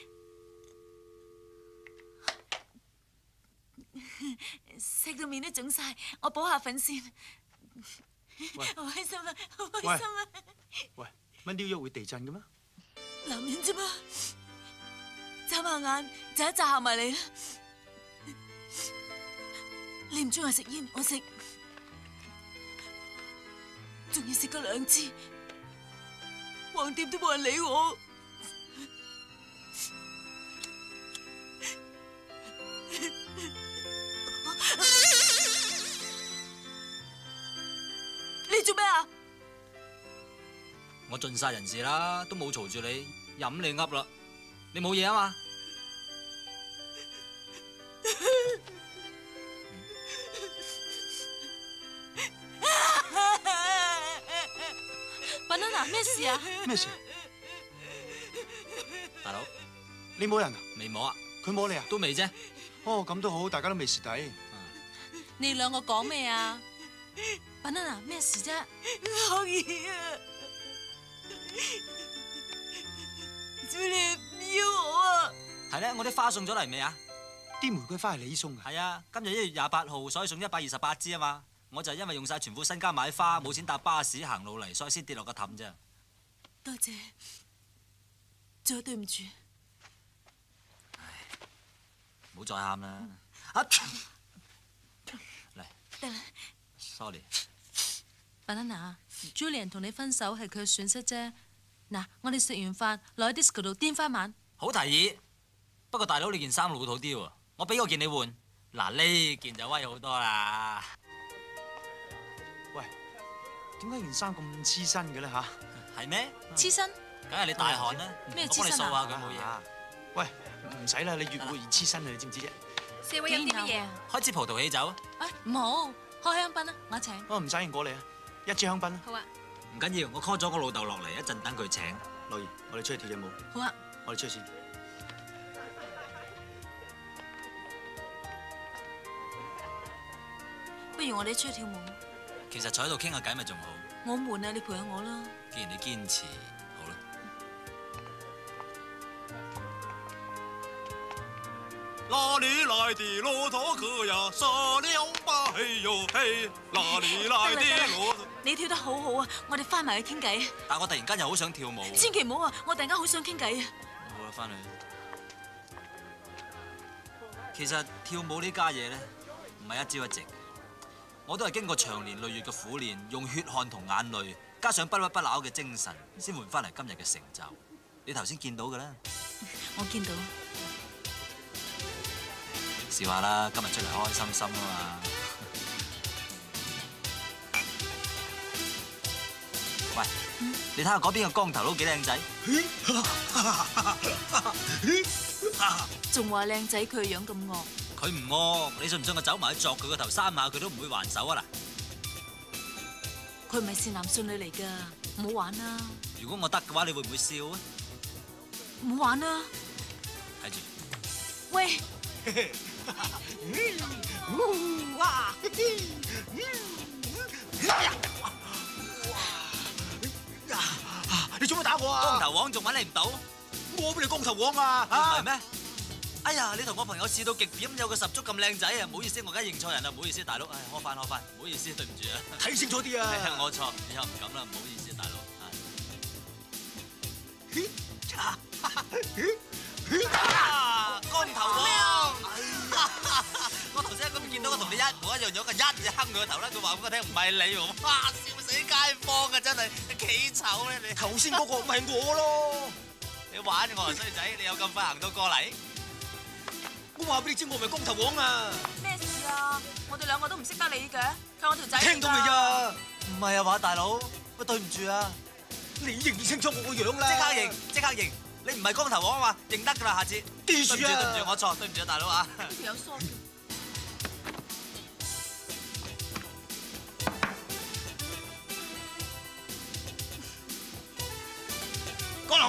食到面都腫晒，我補下粉先。 喂， 好開心啊！好開心啊！ 喂，乜紐約會地震嘅咩？ 男人啫嘛，眨下眼就一扎下埋嚟啦。你唔中意食煙，我食，仲要食咗兩支，橫掂都冇人理我。你做咩啊？ 我盡晒人事啦，都冇嘈住你，飲你噏啦，你冇嘢啊嘛？ Banana，咩事啊？ 咩事？ 大佬， 你冇人啊？ 未摸啊？ 佢摸你啊？ 都未啫。 哦，咁都好，大家都未蝕底。 你兩個講咩啊？Banana，咩事啫？可以啊，Julie唔要我啊！ 係咧，我啲花送咗嚟未啊？ 啲玫瑰花係你送㗎？ 係啊，今日一月廿八號，所以送一百二十八支啊嘛。我就係因為用晒全副身家買花，冇錢搭巴士行路嚟，所以先跌落個氹啫。 多謝，再對唔住。 唔好再喊啦！啊，嚟得啦 ，sorry。 Banana，Julian 同你分手係佢嘅損失啫。嗱，我哋食完飯落喺 disco 度癲翻晚。 好提議，不過大佬你件衫老土啲喎，我俾個件你換。嗱，呢件就威好多啦。 喂，點解件衫咁黐身嘅咧嚇？ 係咩？ 黐身？ 梗係你大汗啦。 咩我幫你掃下黐身啊？ 佢冇嘢。 喂，唔使啦，你越活越黐身啊！你知唔知啫？ 四位飲啲乜嘢？ 開支葡萄喜酒啊！ 哎，唔好，開香檳啦，我請。 我唔使應過你啊，一支香檳啦。 好啊。 唔緊要，我 call 咗我老豆落嚟，一陣等佢請。 樂兒，我哋出去跳隻舞。 好啊。 我哋出去先。 不如我哋出去跳舞。 其實坐喺度傾下偈咪仲好。 我悶啊，你陪下我啦。 既然你堅持，好啦。 哪裡來的駱駝哥呀？殺了吧嘿喲嘿！哪裡來的駱駝？ 你跳得好好啊，我哋翻埋去傾偈。 但我突然間又好想跳舞。 千祈唔好啊！我突然間好想傾偈啊。 好啦，翻去。其實跳舞呢家嘢咧，唔係一朝一夕。我都係經過長年累月嘅苦練，用血汗同眼淚，加上不屈不撓嘅精神，先換翻嚟今日嘅成就。你頭先見到㗎啦。 我見到。 笑下啦，今日出嚟開開心心啊嘛。喂，嗯、你睇下嗰邊個光頭佬幾靚仔？ 仲話靚仔，佢個樣咁惡。 佢唔惡，你信唔信我走埋去鑿佢個頭三下，佢都唔會還手啊嗱！ 佢唔係善男信女嚟㗎，唔好玩啦！ 如果我得嘅話，你會唔會笑啊？ 唔好玩啦！ 睇住。 喂！ 哇！你做乜打我啊？ 光頭王仲揾你唔到？ 我俾你光頭王啊！ 唔係咩？哎呀，你同我朋友試到極點，有個十足咁靚仔啊！唔好意思，我梗係認錯人啦，唔好意思，大佬，唉，開翻開翻，唔好意思，對唔住啊！ 睇清楚啲啊！ 係我錯，以後唔敢啦，唔好意思，大佬。光頭王！我頭先喺嗰邊見到我同你一模一樣樣嘅，一嘢坑佢個頭啦！佢話俾我聽唔係你喎，哇！笑死街坊啊，真係幾醜咧你！ 頭先嗰個咪我咯！ 你玩我啊衰仔，你有咁快行到過嚟？ 我話俾你知，我唔係光頭王啊！ 咩事啊？我哋兩個都唔識得你嘅，佢我條仔嚟㗎。 聽到未啊？ 唔係啊嘛，大佬，喂，對唔住啊！ 你認唔清楚我個樣啦？ 即刻認，即刻認！你唔係光頭王啊嘛，認得㗎啦，下次。 記住啊！ 對唔住，對唔住，我錯，對唔住啊，大佬啊！ 呢條有疏嘅。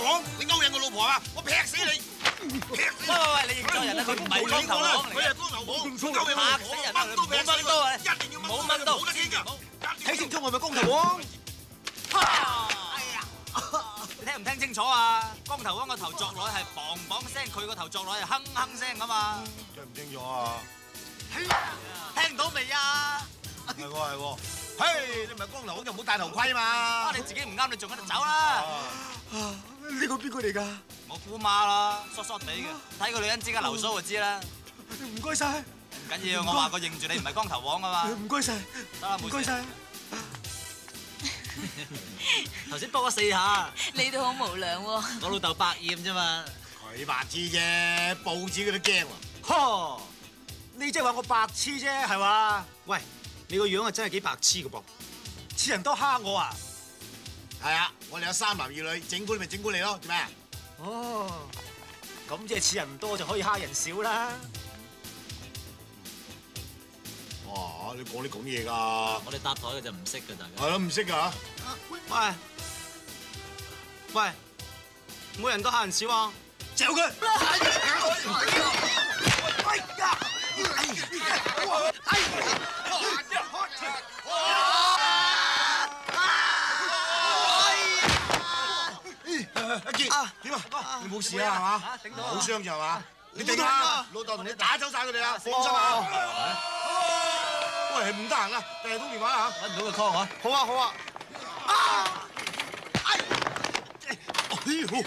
王，你勾引我老婆啊！我劈死你！劈死你！ 喂喂喂，你認錯人啦，佢唔係光頭王嚟佢係嘅。 光頭王， 嚇勾引我老婆， 死人啦！ 掹刀劈死冇掹刀啊！ 佢，一定要冇掹刀， 冇得傾㗎。 睇清楚我係咪光頭王？ 哎呀！你聽唔聽清楚啊？光頭王個頭作落係砰砰聲，佢個頭作落係哼哼聲噶嘛。 聽唔清楚啊？ 聽到未啊？ 係喎係喎，嘿，你唔係光頭王就唔好戴頭盔嘛。 啊！你自己唔啱，你仲喺度走啦！ 呢個邊個嚟㗎？ 我姑媽啦，疏疏地嘅，睇個女人之間流蘇就知啦。 唔該晒， 唔緊要，我話過認住你唔係光頭王啊嘛。 唔該晒， 得啦，冇事。 唔該晒。 頭先幫我四下， 你都好無良喎。 我老豆百厭啫嘛。 佢白痴啫，報紙佢都驚喎。 呵，你即係話我白痴啫，係嘛？喂，你個樣啊真係幾白痴㗎噃，似人多蝦我啊！ 係啊，我哋有三男二女，整蠱你咪整蠱你咯，做咩啊？ 哦，咁即係似人多就可以蝦人少啦。 哇！你講啲咁嘢㗎？ 我哋搭台嘅就唔識㗎，大家。 係咯，唔識㗎。 喂喂，每人都蝦人少啊！嚼佢！ 阿傑，點啊？你冇事啊，係嘛？ 頂到好傷咋係嘛？你定下，老豆同你打走晒佢哋啊！放心啊！喂，唔得閒啦，第日通電話啊嚇。 揾唔到個 call 啊！ 好啊好啊！啊！ 哎呦！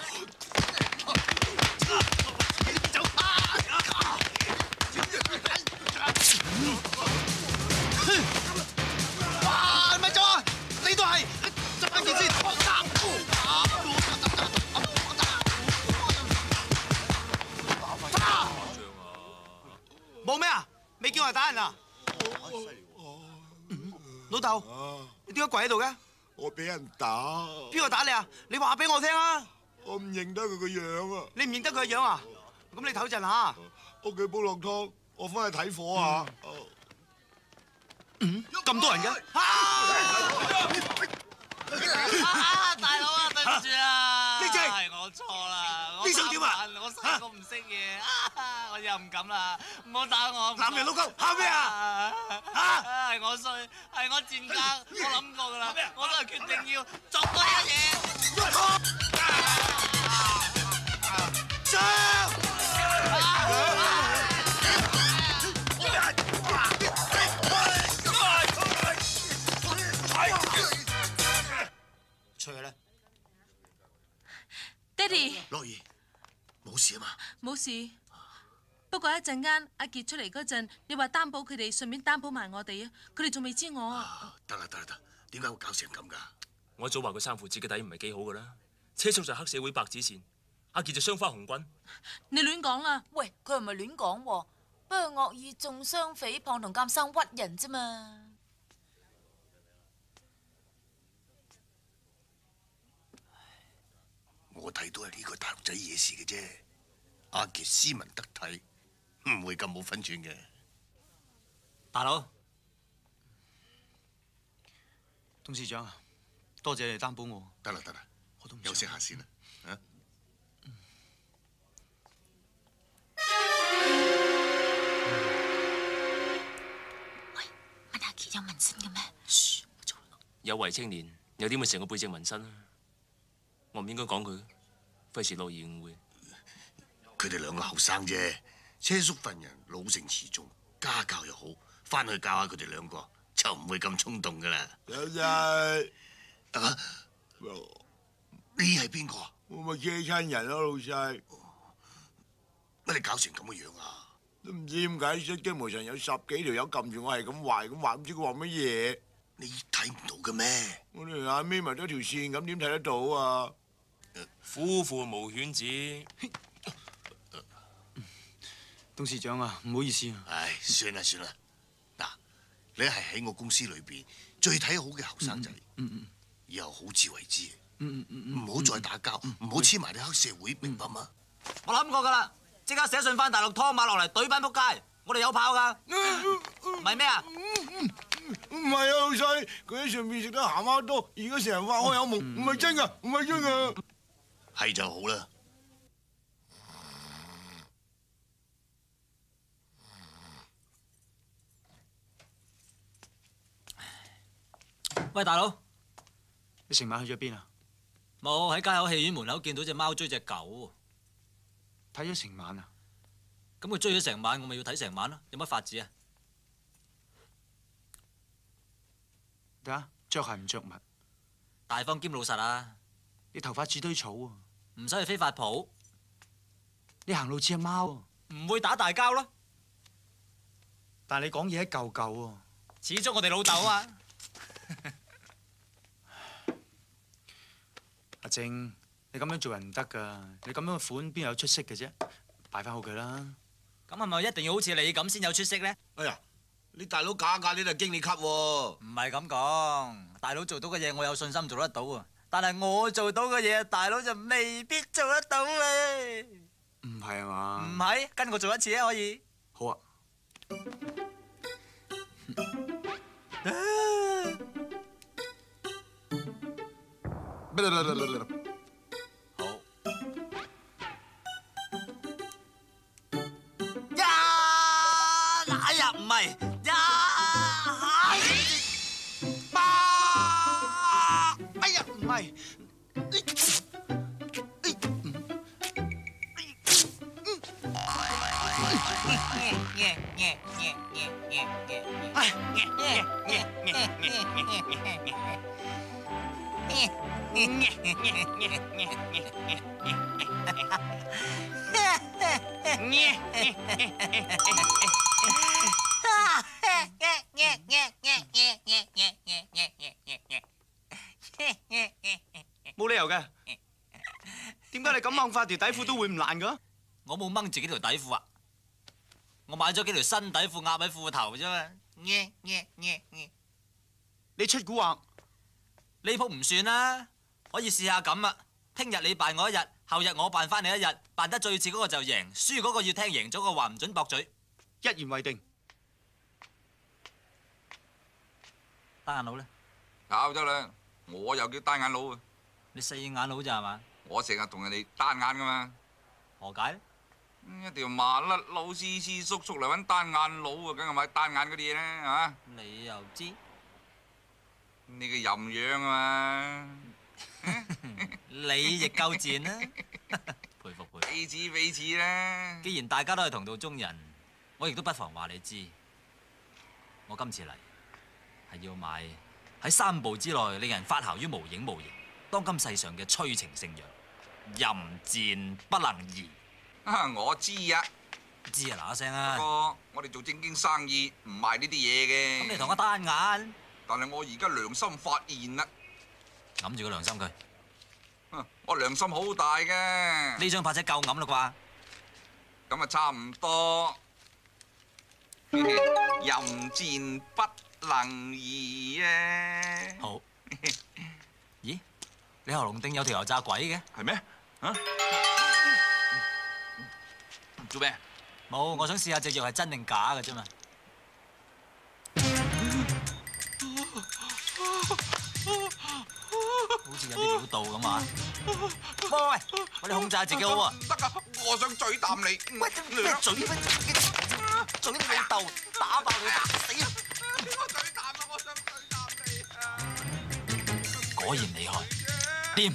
哇！咪走啊！你都係執翻件先。冇咩啊？未叫我打人啊？老豆，你點解跪喺度嘅？ 我俾人打。 邊個打你啊？你話俾我聽啊！ 我唔認得佢個樣啊！ 你唔認得佢個樣啊？咁你唞陣嚇。 屋企煲落湯，我翻去睇火啊！ 嗯，咁多人嘅？ 啊！大佬啊，對唔住啊！ 呢隻係我錯啦， 呢想點啊？ 我細個唔識嘢，啊！我又唔敢啦，唔好打我！ 男人老狗喊咩啊？ 嚇！係我衰，係我賤格，我諗過㗎啦，我都係決定要作多一嘢。 出去咧。 爹哋， 樂兒，冇事啊嘛？ 冇事。不過一陣間阿傑出嚟嗰陣，你話擔保佢哋，順便擔保埋我哋啊！佢哋仲未知我啊！ 得啦得啦得，點解會搞成咁㗎？ 我早話佢三父子嘅底唔係幾好㗎啦，車叔就黑社會白紙線，阿傑就雙花紅棍。 你亂講啦！ 喂，佢又唔係亂講喎，不過惡意中傷、誹謗同監生屈人啫嘛。 我睇到係呢個大陸仔惹事嘅啫。阿傑斯文得體，唔會咁冇分寸嘅。 大佬， 董事長啊，多謝你擔保我。 得啦得啦， 我都唔休息下先啦，啊！ 喂，問阿傑有紋身嘅咩？噓，唔做啦。 有為青年，又點會成個背脊紋身啊？我唔應該講佢，費事樂兒誤會。 佢哋兩個後生啫，車叔份人老成持重，家教又好，翻去教下佢哋兩個就唔會咁衝動噶啦。 老細， 啊，你係邊個啊？ 我咪借親人咯，老細。 乜你搞成咁嘅樣啊？ 都唔知點解，出機門上有十幾條友撳住我，係咁話咁話，唔知佢話乜嘢。 你睇唔到嘅咩？ 我條眼眯埋咗條線，咁點睇得到啊？ 夫婦無犬子。 董事長啊，唔好意思啊。 唉，算啦算啦。嗱，你係喺我公司裏邊最睇好嘅後生仔， 嗯嗯， 以後好自為之， 嗯嗯嗯， 唔好再打交，唔好黐埋啲黑社會，明白嗎？ 我諗過㗎啦，即刻寫信翻大陸拖馬落嚟懟班仆街，我哋有炮㗎。唔係咩啊？ 唔係啊，老細，佢喺上面食得鹹蝦多，而家成日發開口夢，唔係真㗎，唔係真㗎。 係就好啦。 喂，大佬， 你成晚去咗邊啊？ 冇喺街口戲院門口見到隻貓追隻狗， 睇咗成晚啊？ 咁佢追咗成晚，我咪要睇成晚咯，有乜法子啊？ 睇下着鞋唔着襪， 大方兼老實啊！ 你頭髮似堆草啊！ 唔使去飛髮鋪， 你行路似隻貓啊！ 唔會打大交咯。 但係你講嘢一嚿嚿喎。 始終我哋老豆啊！ 阿正，你咁樣做人唔得噶，你咁樣嘅款邊有出息嘅啫？擺翻好佢啦。 咁係咪一定要好似你咁先有出息咧？ 哎呀，你大佬假假你都係經理級喎。 唔係咁講，大佬做到嘅嘢我有信心做得到啊，但係我做到嘅嘢，大佬就未必做得到咧。 唔係啊嘛？ 唔係，跟我做一次啊，可以。 好啊。 好。 呀！哎呀，唔係呀！ 爸！哎呀，唔係。冇理由嘅，點解你咁掹法條底褲都會唔爛噶？ 我冇掹自己條底褲啊，我買咗幾條新底褲壓喺褲頭啫嘛。 你出蠱惑？ 呢鋪唔算啦，可以試下咁啊。聽日你扮我一日，後日我扮翻你一日，扮得最似嗰個就贏，輸嗰個要聽贏咗個話唔准駁嘴。 一言為定。 單眼佬咧？ 搞咗啦，我又叫單眼佬啊！ 你四眼佬咋係嘛？ 我成日同人哋單眼噶嘛。 何解咧？ 一條麻甩佬斯斯叔叔嚟揾單眼佬啊，梗係買單眼嗰啲嘢啦，係嘛？ 你又知？ 你嘅淫樣啊嘛！ 你亦夠賤啦，佩服佩服。 彼此彼此啦。 既然大家都係同道中人，我亦都不妨話你知，我今次嚟係要買喺三步之內令人發姣於無影無形，當今世上嘅催情聖藥，淫賤不能移。 啊，我知啊， 知啊嗱一聲啊。 不過我哋做正經生意唔賣呢啲嘢嘅。 咁你同我單眼？ 但係我而家良心發現啦， 揞住個良心佢。 我良心好大嘅。 呢張拍仔夠揞啦啩？咁啊差唔多。淫賤不能移啊！ 好。咦？你喉嚨頂有條油炸鬼嘅？ 係咩？啊？做咩？ 冇，我想試下隻藥係真定假嘅啫嘛。好似有啲料到咁啊！喂喂，我哋控制下自己好喎。 唔得啊！我想嘴啖你。 喂，咩嘴咩？嘴你老豆，打爆你，打死啊！ 我嘴啖啊！我想嘴啖你啊！ 果然厲害，掂。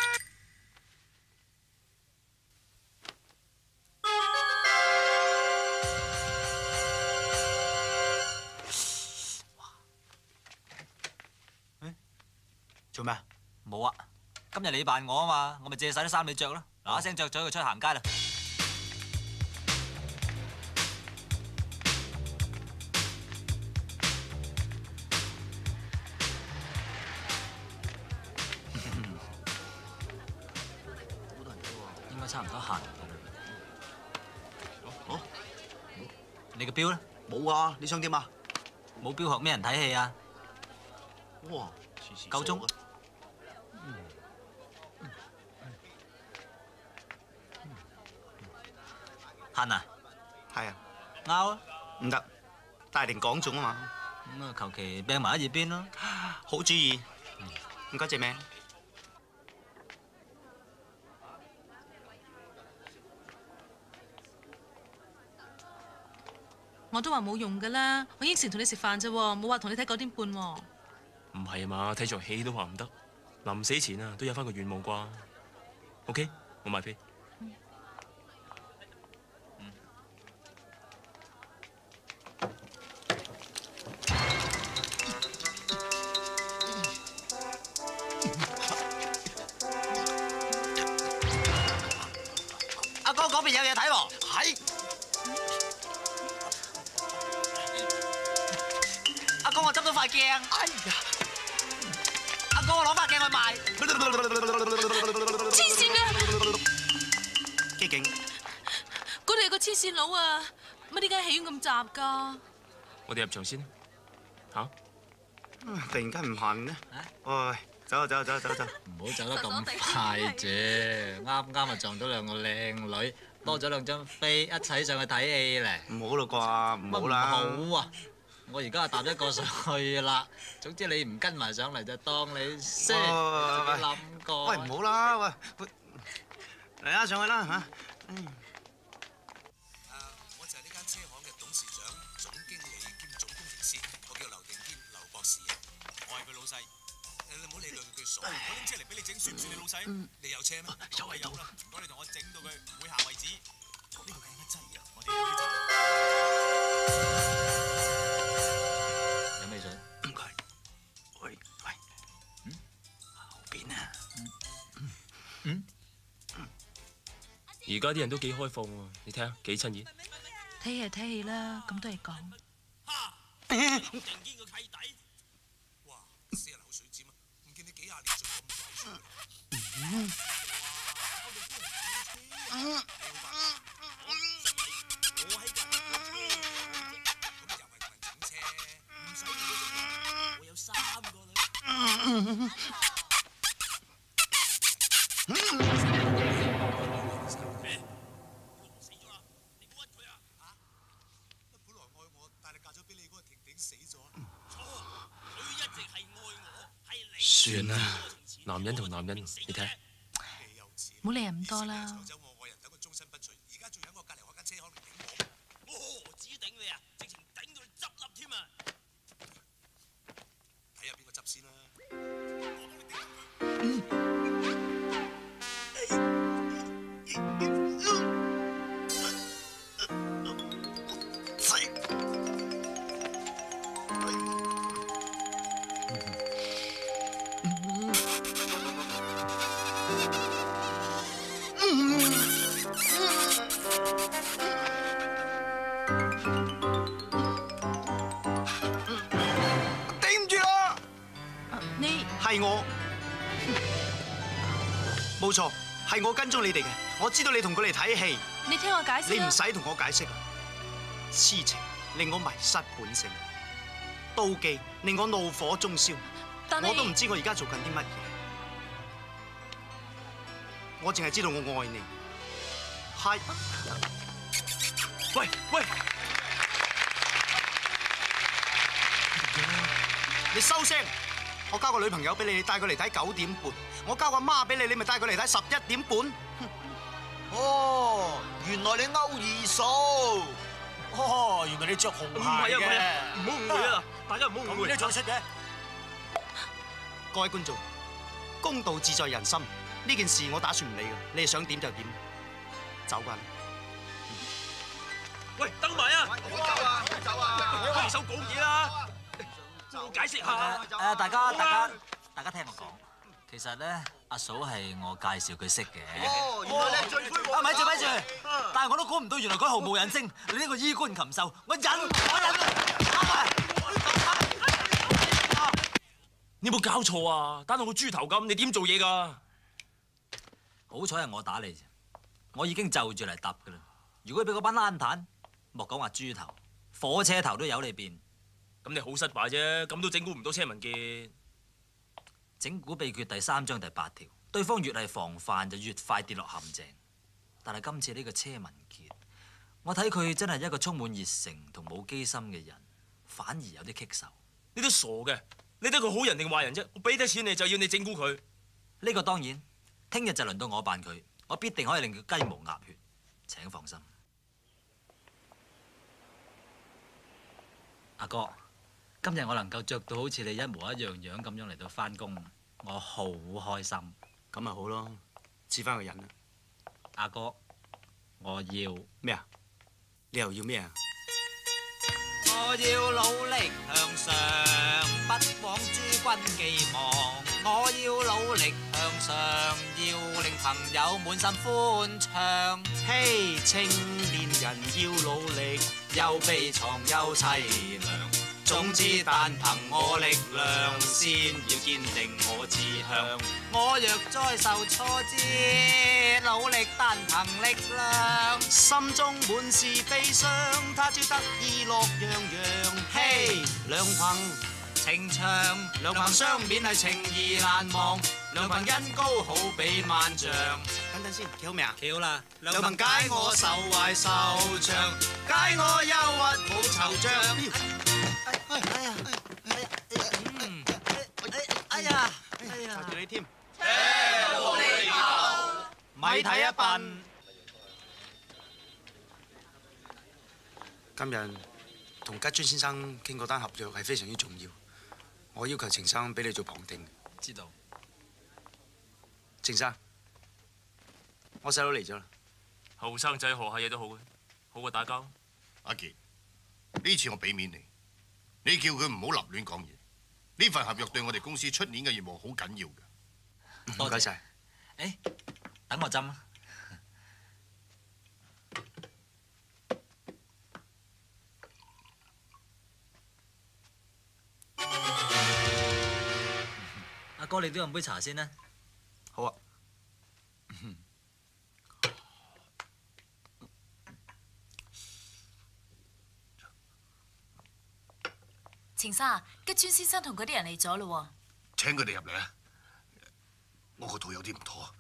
做咩？ 冇啊！今日你扮我啊嘛，我咪借晒啲衫你着咯。嗱一聲着咗佢出去行街啦。應該差唔多行到啦。 好。 你個錶咧？ 冇啊！你想點啊？ 冇錶學咩人睇戲啊？ 哇！ 夠鐘。恨啊！ 係啊， 拗啊！ 唔得，大庭廣眾啊嘛。 咁啊，求其掟埋一邊邊咯。 好主意，唔該借名。 我都話冇用噶啦，我應承同你食飯啫，冇話同你睇九點半喎。 唔係啊嘛，睇場戲都話唔得，臨死前啊都有翻個願望啩。OK， 我買飛。 阿哥嗰邊有嘢睇喎，係。阿哥我執到塊鏡，哎呀！阿哥我攞塊鏡去賣。 黐線嘅！ 機警， 嗰度有個黐線佬啊！乜點解戲院咁雜㗎？ 我哋入場先嚇。 突然間唔行嘅，喂，走啊走啊走啊走啊走！ 唔好走得咁快啫，啱啱啊撞到兩個靚女，多咗兩張飛，一齊上去睇戲咧。 唔好啦啩，唔好啦。 唔好啊！我而家啊搭一個上去啦。總之你唔跟埋上嚟就當你識，自己諗過。 喂，唔好啦，喂喂，嚟啦上去啦嚇。 我就係呢間車行嘅董事長、總經理兼總工程師，我叫劉定堅，劉博士啊。我係佢老細。誒，你唔好理佢，佢傻。我拎車嚟俾你整，算唔算你老細？你有車咩？有係有啦。如果你同我整到佢唔會下為止，呢個係乜劑啊？我哋有有咩水？ 唔該。喂喂。嗯？後邊啊。 嗯？ 而家啲人都幾開放喎，你睇下幾親熱。 睇戲係睇戲啦，咁都係講。 定堅個契弟。哇！死人口水尖啊！唔見你幾廿年做咁搞笑嘅。嗯。我喺隔離個車，咁又係同人整車，唔使你整，我有三個女。 算啦，男人同男人，你睇。 唔好理人咁多啦。 我指頂你啊，直情頂到你執笠添啊！睇下邊個執先啦。 係我，冇錯，係我跟蹤你哋嘅。我知道你同佢嚟睇戲。 你聽我解釋。 你唔使同我解釋。痴情令我迷失本性，妒忌令我怒火中燒。我都唔知我而家做緊啲乜嘢。我淨係知道我愛你。係。喂喂！你收聲！我交個女朋友俾你，你帶佢嚟睇九點半；我交個媽俾你，你咪帶佢嚟睇十一點半。 哦，原來你勾二數。 哦，原來你着紅鞋嘅。 唔係啊，唔係啊，唔好誤會啊！大家唔好誤會。 咁你仲識嘅？各位觀眾，公道自在人心。呢件事我打算唔理嘅，你哋想點就點，走吧。 喂，等埋啊！ 唔好走啊！唔好走啊！ 我幫手講嘢啦。我解釋下。 誒，大家大家大家聽我講，其實咧，阿嫂係我介紹佢識嘅。 哦，原來你係罪魁禍首。 啊，咪住咪住！但係我都估唔到，原來佢毫無人性。你呢個衣冠禽獸，我忍我忍。 你有冇搞錯啊？打到個豬頭咁，你點做嘢㗎？ 好彩係我打你啫，我已經就住嚟揼㗎啦。如果俾嗰班爛蛋，莫講話豬頭，火車頭都有你變。 咁你好失敗啫，咁都整蠱唔到車民傑。 整蠱秘訣第三章第八條，對方越係防範就越快跌落陷阱。但係今次呢個車民傑，我睇佢真係一個充滿熱誠同冇機心嘅人，反而有啲棘手。 你都傻嘅，你得佢好人定壞人啫？我俾得錢你就要你整蠱佢。 呢個當然，聽日就輪到我扮佢，我必定可以令佢雞毛鴨血。請放心。 阿哥，今日我能夠着到好似你一模一樣樣咁樣嚟到翻工，我好開心。 咁咪好咯，似翻個人啦。 阿哥，我要咩啊？你又要咩啊？ 我要努力向上，不枉諸君寄望。我要努力向上，要令朋友滿心歡暢。 嘿，青年人要努力， 又悲愴又凄涼。總之但憑我力量，先要堅定我志向。我若再受挫折，努力但憑力量。 心中滿是悲傷，他朝得意樂洋洋。 嘿， 兩憑情長，兩憑相勉係情義難忘。兩憑恩高好比萬丈。 等等先，翹未啊？ 翹啦。 兩憑解我愁懷愁長，解我憂鬱冇惆悵。哎呀！哎呀！ 嗯，哎呀！哎呀！ 查住你添。 車無厘頭，咪睇一笨。 今日同吉川先生傾嗰單合約係非常之重要，我要求程生俾你做旁聽。 知道。 程生，我細佬嚟咗啦。 後生仔學下嘢都好嘅，好過打交。 阿傑，呢次我俾面你。你叫佢唔好立亂講嘢，呢份合約對我哋公司出年嘅業務好緊要嘅。 唔該晒。 誒，等我斟啊！阿哥，你都飲杯茶先啦。 好啊。 程生，吉川先生同佢啲人嚟咗咯。 請佢哋入嚟啊！我個肚有啲唔妥。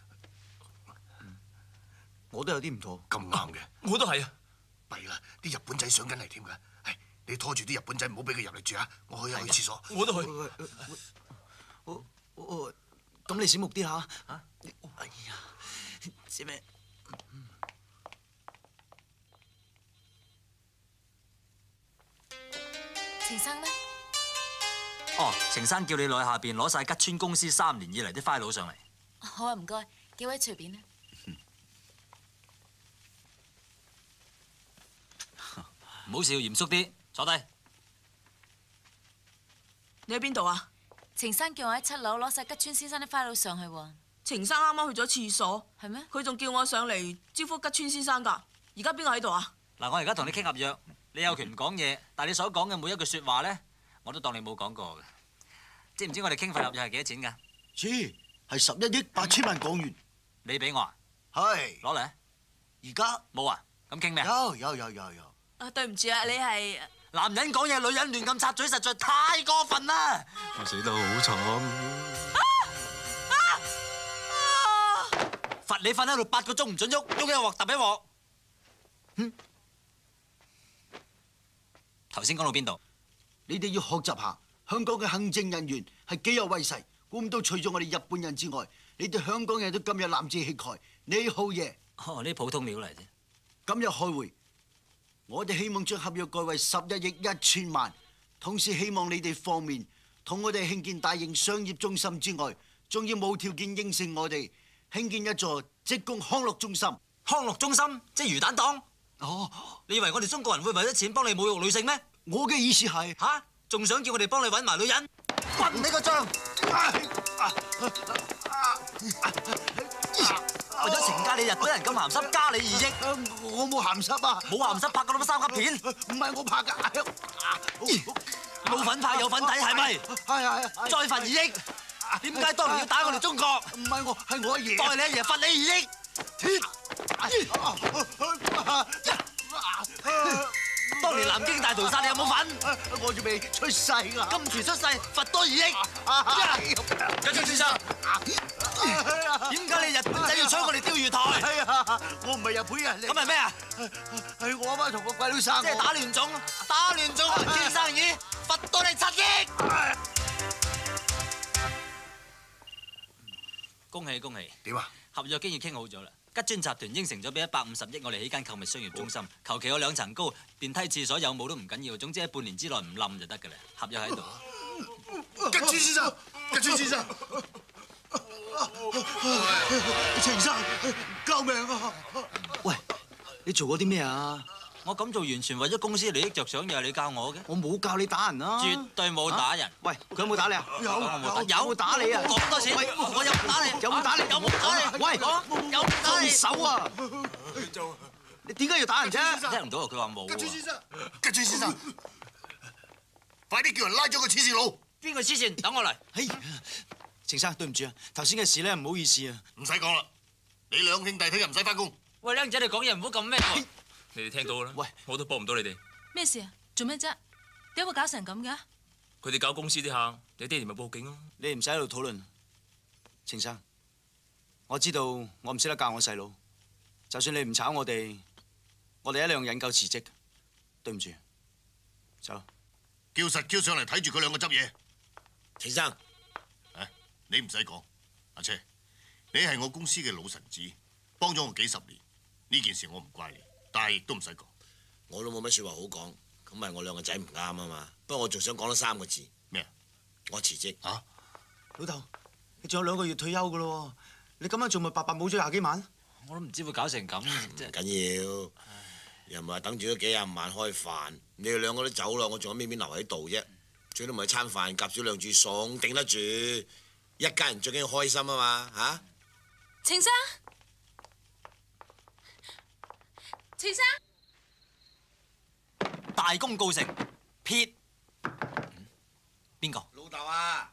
我都有啲唔妥。 咁啱嘅。 我都係啊！ 弊啦，啲日本仔上緊嚟添㗎。係，你拖住啲日本仔，唔好俾佢入嚟住啊！我去一去廁所。 我都去。 我我咁你醒目啲嚇嚇。哎呀，知咩？ 程生呢？ 哦，程生叫你落去下邊攞晒吉川公司三年以嚟啲 file 上嚟。 好啊，唔該，幾位隨便啦。 唔好笑，嚴肅啲，坐低。 你喺邊度啊？ 程生叫我喺七樓攞晒吉川先生啲 file 上去喎。 程生啱啱去咗廁所， 係咩？ 佢仲叫我上嚟招呼吉川先生㗎。而家邊個喺度啊？ 嗱，我而家同你傾合約。你有權唔講嘢，但係你所講嘅每一句説話咧，我都當你冇講過嘅。知唔知我哋傾份合約係幾多錢㗎？ 知，係十一億八千萬港元。 你俾我啊？ 係。 攞嚟啊！ 而家冇啊？咁傾咩啊？ 有有有有有。 啊，對唔住啊，你係男人講嘢，女人亂咁插嘴，實在太過分啦！ 我死得好慘。 罰你瞓喺度八個鐘唔準喐，喐一鑊揼一鑊。嗯。頭先講到邊度？ 你哋要學習下香港嘅行政人員係幾有威勢。估唔到除咗我哋日本人之外，你哋香港人都咁有男子氣概。你好嘢！ 哦，呢普通料嚟啫。 今日開會，我哋希望將合約改為十一億一千萬，同時希望你哋方面同我哋興建大型商業中心之外，仲要無條件應承我哋興建一座職工康樂中心。 康樂中心即係魚蛋檔。 哦， 你以為我哋中國人會為咗錢幫你侮辱女性咩？ 我嘅意思係吓，仲想叫我哋幫你揾埋女人？滾你個帳！為咗懲戒你日本人咁鹹濕，加你二億。 我冇鹹濕啊！ 冇鹹濕拍過咁多三級片？ 唔係我拍㗎。 冇份拍有份睇係咪？ 係係係。 再罰二億。點解當年要打我哋中國？ 唔係我，係我阿爺。 代你阿爺罰你二億。當年南京大屠殺你有冇份？ 我仲未出世㗎。 今次出世罰多二億。吉川先生，點解你日本仔要搶我哋釣魚台？ 係啊，我唔係日本人嚟。 咁係咩啊？ 係我阿媽同個鬼佬生我。 即係打亂種，打亂種傾生意，罰多你七億。恭喜恭喜！ 點啊？ 合約經已傾好咗啦。 吉尊集團應承咗俾一百五十億我哋起間購物商業中心，求其有兩層高，電梯廁所有冇都唔緊要，總之喺半年之內唔冧就得㗎啦。合約喺度。 吉尊先生，吉尊先生， 程生，救命啊！喂，你做過啲咩啊？ 我咁做完全為咗公司利益着想，又係你教我嘅？ 我冇教你打人啊！ 絕對冇打人。 喂，佢有冇打你啊？ 有我冇打， 有冇打你啊？ 講多次，我有冇打你？ 有冇打你？ 有冇打你？ 喂， 講有冇打你？ 手啊！你點解要打人啫？ 聽唔到啊！佢話冇啊。 吉尊先生，吉尊先生，快啲叫人拉咗個黐線佬！ 邊個黐線？等我嚟。 嘿，程生，對唔住啊，頭先嘅事咧，唔好意思啊。 唔使講啦，你兩兄弟聽日唔使翻工。 喂，僆仔，你講嘢唔好咁咩喎？ 你哋聽到啦？喂，我都幫唔到你哋。 咩事啊？做咩啫？點解會搞成咁嘅？ 佢哋搞公司啲客，你爹哋咪報警咯。 你唔使喺度討論，程生，我知道我唔識得教我細佬，就算你唔炒我哋，我哋一樣引咎辭職。對唔住，走。 叫實叫上嚟睇住佢兩個執嘢。 程生， 啊，你唔使講，阿車，你係我公司嘅老臣子，幫咗我幾十年，呢件事我唔怪你，但係亦都唔使講。 我都冇乜説話好講，咁咪我兩個仔唔啱啊嘛。不過我仲想講多三個字。 咩啊？ 我辭職。 嚇！ 老豆，你仲有兩個月退休噶咯，你咁樣做咪白白冇咗廿幾萬？ 我都唔知會搞成咁。 唔緊要，又唔係等住咗幾廿萬開飯，你哋兩個都走啦，我仲有咩邊留喺度啫？最多咪一餐飯夾少兩注餸，頂得住。一家人最緊要開心啊嘛，嚇！ 程生，程生。 大功告成，撇。邊個？ 老豆啊！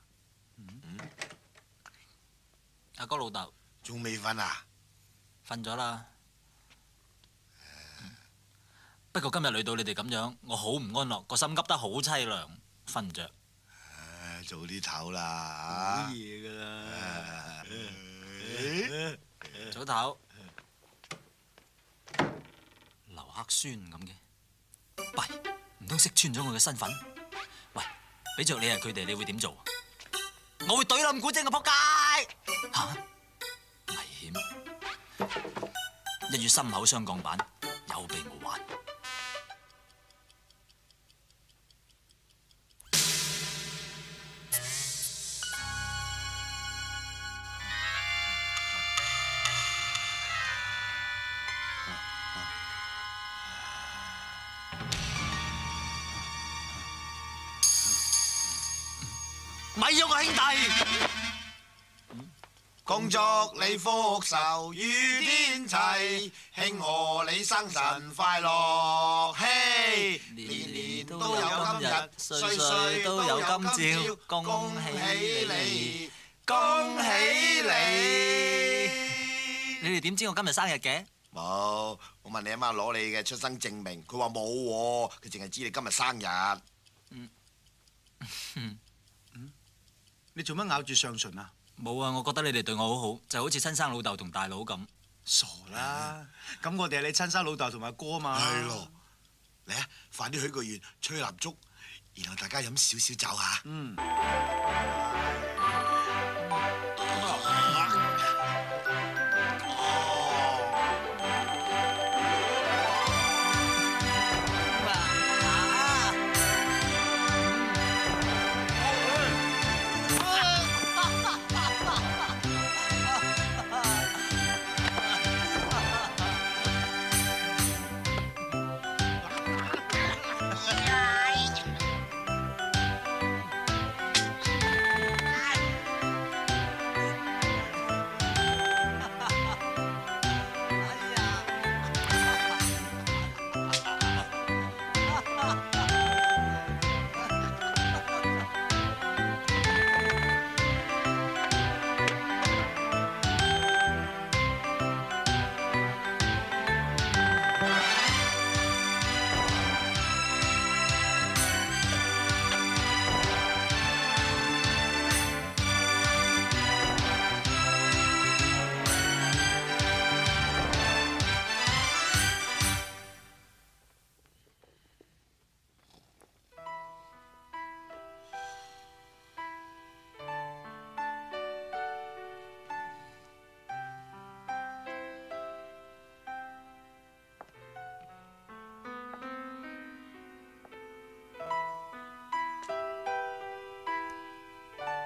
阿哥老豆。 仲未瞓啊？ 瞓咗啦。不過今日累到你哋咁樣，我好唔安樂，個心急得好凄涼，瞓唔着。 誒，早啲唞啦嚇！ 嘢㗎啦。早唞。劉克宣咁嘅。弊，唔通識穿咗我嘅身份？喂，俾着你係佢哋，你會點做？我會懟冧古晶個仆街！嚇，危險！一於心口雙鋼板，有備無患。咪喐啊，兄弟！ 恭祝你福壽與天齊，慶賀你生辰快樂，嘿！年年都有今日，歲歲都有今朝，恭喜你，恭喜你！ 你哋點知我今日生日嘅？ 冇，我問你阿媽攞你嘅出生證明，佢話冇喎，佢淨係知你今日生日。 嗯。 你做乜咬住上唇啊？ 冇啊！我覺得你哋對我好好，就好似親生老豆同大佬咁。 傻啦！咁我哋係你親生老豆同埋哥嘛。 係咯，嚟啊！快啲許個願，吹蠟燭，然後大家飲少少酒嚇。 嗯。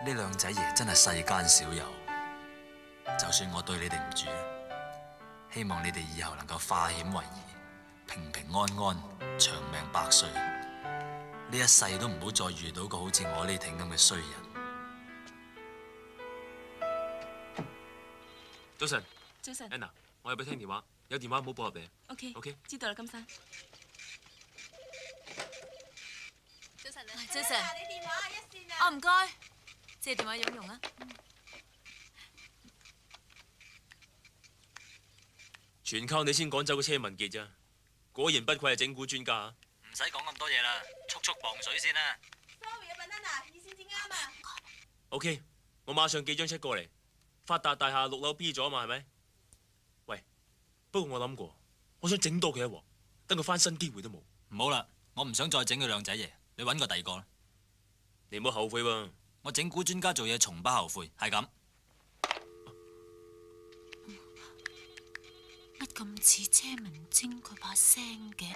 呢兩仔爺真係世間少有，就算我對你哋唔住，希望你哋以後能夠化險為夷，平平安安，長命百歲。呢一世都唔好再遇到個好似我呢挺咁嘅衰人。 早晨， 早晨 Anna， 我有俾聽電話，有電話唔好撥入嚟。 OK OK， 知道啦，金生。 早晨啊，早晨。你電話一線啊。哦，唔該，借電話用用啊。 全靠你先趕走個車文傑咋，果然不愧係整蠱專家。 唔使講咁多嘢啦，速速磅水先啦。 Sorry 啊，Banana，二線至啱啊。 OK， 我馬上寄張 check 過嚟。發達大廈六樓 B 咗嘛，係咪？喂，不過我諗過，我想整多佢一鑊，等佢翻身機會都冇。 唔好啦，我唔想再整佢兩仔爺，你揾個第二個啦。 你唔好後悔喎。 我整蠱專家做嘢從不後悔，係咁。 乜咁似車文晶佢把聲嘅？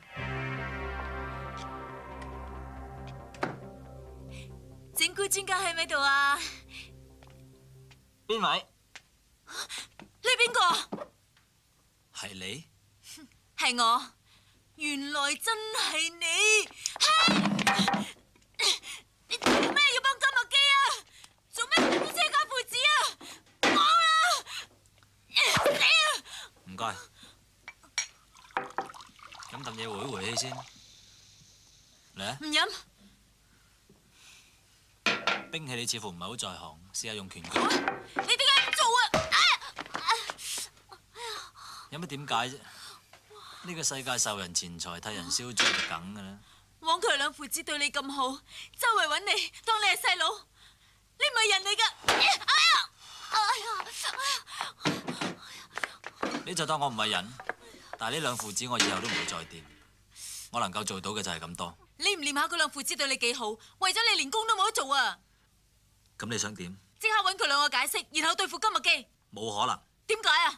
整蠱專家喺咪度啊？ 邊位？ 你邊個？ 係你？ 係我。原來真係你。嘿！你做咩要幫金麥基啊？做咩整蠱車家父子啊？講啦！死啊！ 唔該。飲啖嘢回回氣先。嚟啊！ 唔飲。 兵器你似乎唔係好在行，試下用拳腳。 你點解唔做啊？ 有乜點解啫？呢個世界受人錢財，替人燒豬就梗㗎啦。 枉佢兩父子對你咁好，周圍揾你，當你係細佬，你唔係人嚟㗎。哎呀！哎呀！ 你就當我唔係人，但係呢兩父子我以後都唔會再掂。我能夠做到嘅就係咁多。 你唔念下佢兩父子對你幾好，為咗你連工都冇得做啊！ 咁你想點？ 即刻揾佢兩個解釋，然後對付金麥基。 冇可能。 點解啊？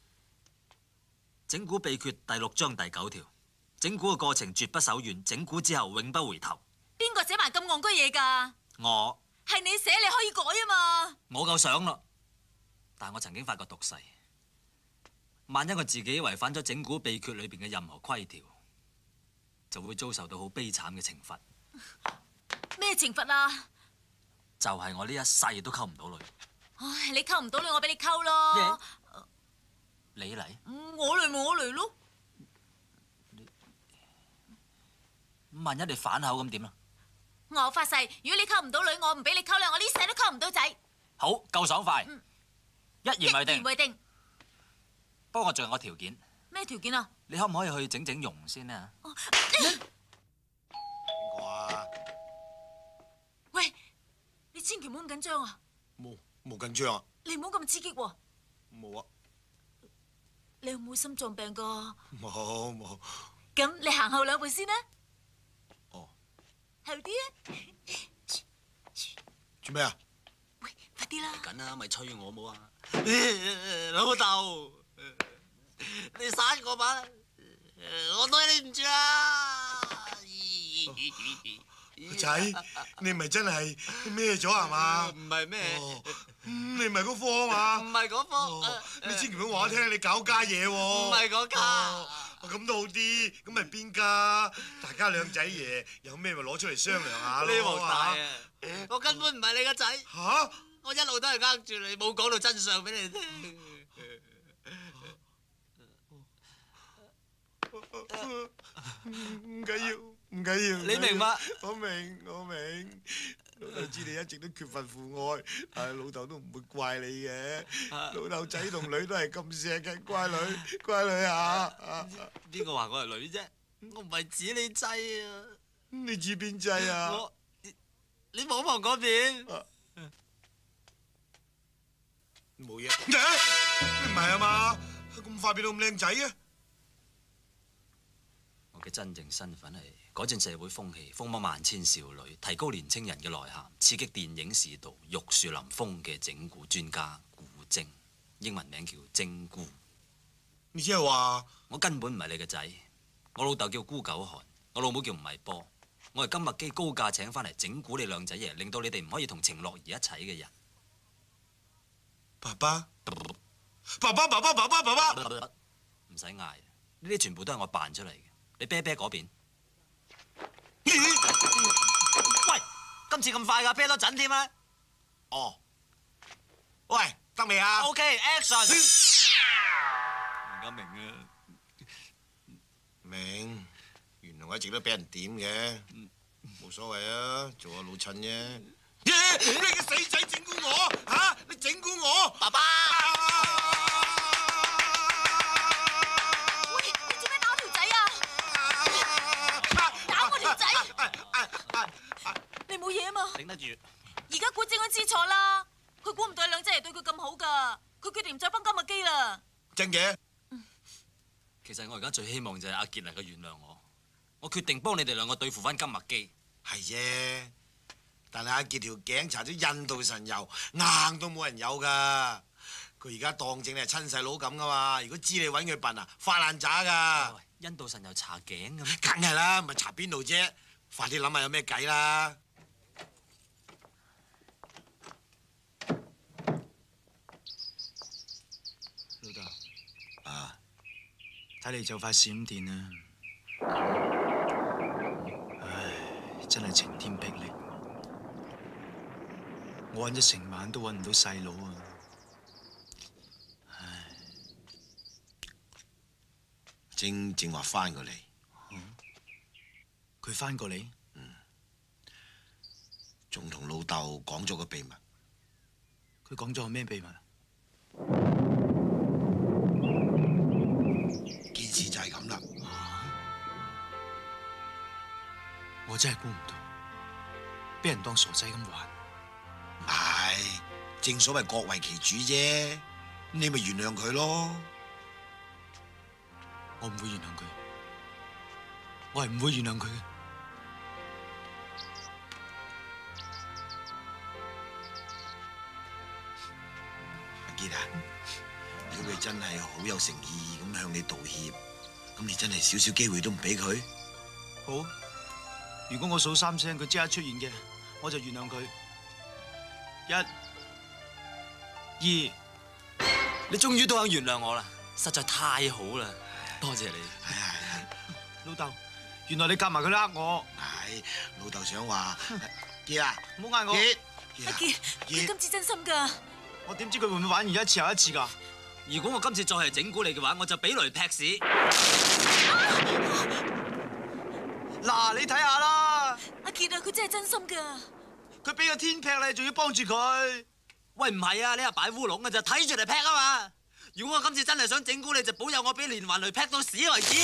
整蠱秘訣第六章第九條，整蠱嘅過程絕不手軟，整蠱之後永不回頭。 邊個寫埋咁戇居嘢㗎？ 我係你寫，你可以改啊嘛。 我夠想啦，但係我曾經發過毒誓，萬一我自己違反咗整蠱秘訣裏邊嘅任何規條，就會遭受到好悲慘嘅懲罰。 咩懲罰啊？ 就係我呢一世都溝唔到女。 唉，你溝唔到女，我俾你溝咯。 你嚟？ 我嚟咪我嚟咯。 萬一你反口咁點啊？ 我發誓，如果你溝唔到女，我唔俾你溝啦，我呢世都溝唔到仔。 好，夠爽快， 嗯、 一言為定。 一言為定。 不過我仲有個條件。 咩條件啊？ 你可唔可以去整整容先呢？ 邊個啊？ 喂，你千祈唔好咁緊張啊！ 冇冇緊張啊？ 你唔好咁刺激喎。 冇啊。 你有冇心臟病㗎？ 冇冇。 咁你行後兩步先啦。 哦。 後啲啊！ 做咩啊？ 喂，快啲啦！ 緊啊，咪催我冇啊！ 老豆，你殺我吧，我對你唔住啊！ 仔，你咪真係咩咗係嘛？ 唔係咩？ 你唔係嗰科啊嘛？ 唔係嗰科。 你千祈唔好話我聽你搞家嘢喎。 唔係嗰家。 咁都好啲，咁咪邊家？大家兩仔爺有咩咪攞出嚟商量下咯。 呢鑊大啊！我根本唔係你個仔。 嚇！ 我一路都係呃住你，冇講到真相俾你聽。 唔緊要，唔緊要。 你明嗎？ 我明，我明。老豆知你一直都缺乏父愛，但係老豆都唔會怪你嘅。老豆仔同女都係咁錫嘅，乖女，乖女啊！ 邊個話我係女啫？我唔係指你制啊！ 你指邊制啊？ 我你望望嗰邊。 冇嘢。唔係啊嘛？咁快變到咁靚仔嘅？ 我嘅真正身份係改進社會風氣，風靡萬千少女，提高年青人嘅內涵，刺激電影市道，玉樹臨風嘅整蠱專家古精，英文名叫精姑。 你即係話我根本唔係你嘅仔，我老豆叫孤狗寒，我老母叫吳藝波。 我係金麥基高價請翻嚟整蠱你兩仔爺，令到你哋唔可以同程樂兒一齊嘅人。 爸爸，爸爸，爸爸，爸爸，爸爸， 唔使嗌，呢啲全部都係我扮出嚟嘅。你啤啤嗰邊。 喂，今次咁快㗎，啤多陣添啊！哦，喂，得未啊 ？OK，action。而家明啊， 明。原來我一直都俾人點嘅，冇所謂啊，做下老襯啫。耶！你個死仔整蠱我嚇！你整蠱我，爸爸！ 喂，你做咩打我條仔啊？打我條仔！你冇嘢啊嘛？ 頂得住。 而家估正佢知錯啦，佢估唔到兩仔爺對佢咁好噶，佢決定唔再幫金麥基啦。 真嘅？ 其實我而家最希望就係阿傑能夠原諒我。我決定幫你哋兩個對付翻金麥基。 係啫，但係阿傑條頸搽咗印度神油，硬到冇人有噶。佢而家當正你係親細佬咁噶嘛？如果知你揾佢笨啊，發爛渣噶。 印度神油搽頸咁？ 梗係啦，唔係搽邊度啫？快啲諗下有咩計啦！ 老豆，啊，睇嚟就快閃電啦！真係晴天霹靂，我揾咗成晚都揾唔到細佬啊！唉， 正正話翻過嚟， 佢翻過嚟， 嗯，仲同老豆講咗個秘密。 佢講咗個咩秘密？ 件事就係咁啦。 我真係估唔到，俾人當傻仔咁玩。 唔係，正所謂各為其主啫，你咪原諒佢咯。 我唔會原諒佢，我係唔會原諒佢嘅。 阿傑啊，如果佢真係好有誠意咁向你道歉，咁你真係少少機會都唔俾佢？ 好。如果我數三聲，佢即刻出現嘅，我就原諒佢。一、二， 你終於都肯原諒我啦，實在太好啦，多謝你。 老豆，原來你夾埋佢呃我。 係，老豆想話，傑啊， 唔好嗌我。 傑， 阿傑，你今次真心㗎？ 我點知佢會唔會玩完一次又一次㗎？ 如果我今次再係整蠱你嘅話，我就俾雷劈屎。 嗱，你睇下啦， 阿傑啊，佢真係真心㗎。 佢俾個天劈你，仲要幫住佢。 喂，唔係啊，你係擺烏龍㗎咋，睇住嚟劈啊嘛。如果我今次真係想整蠱你，就保佑我俾連環雷劈到屎為止。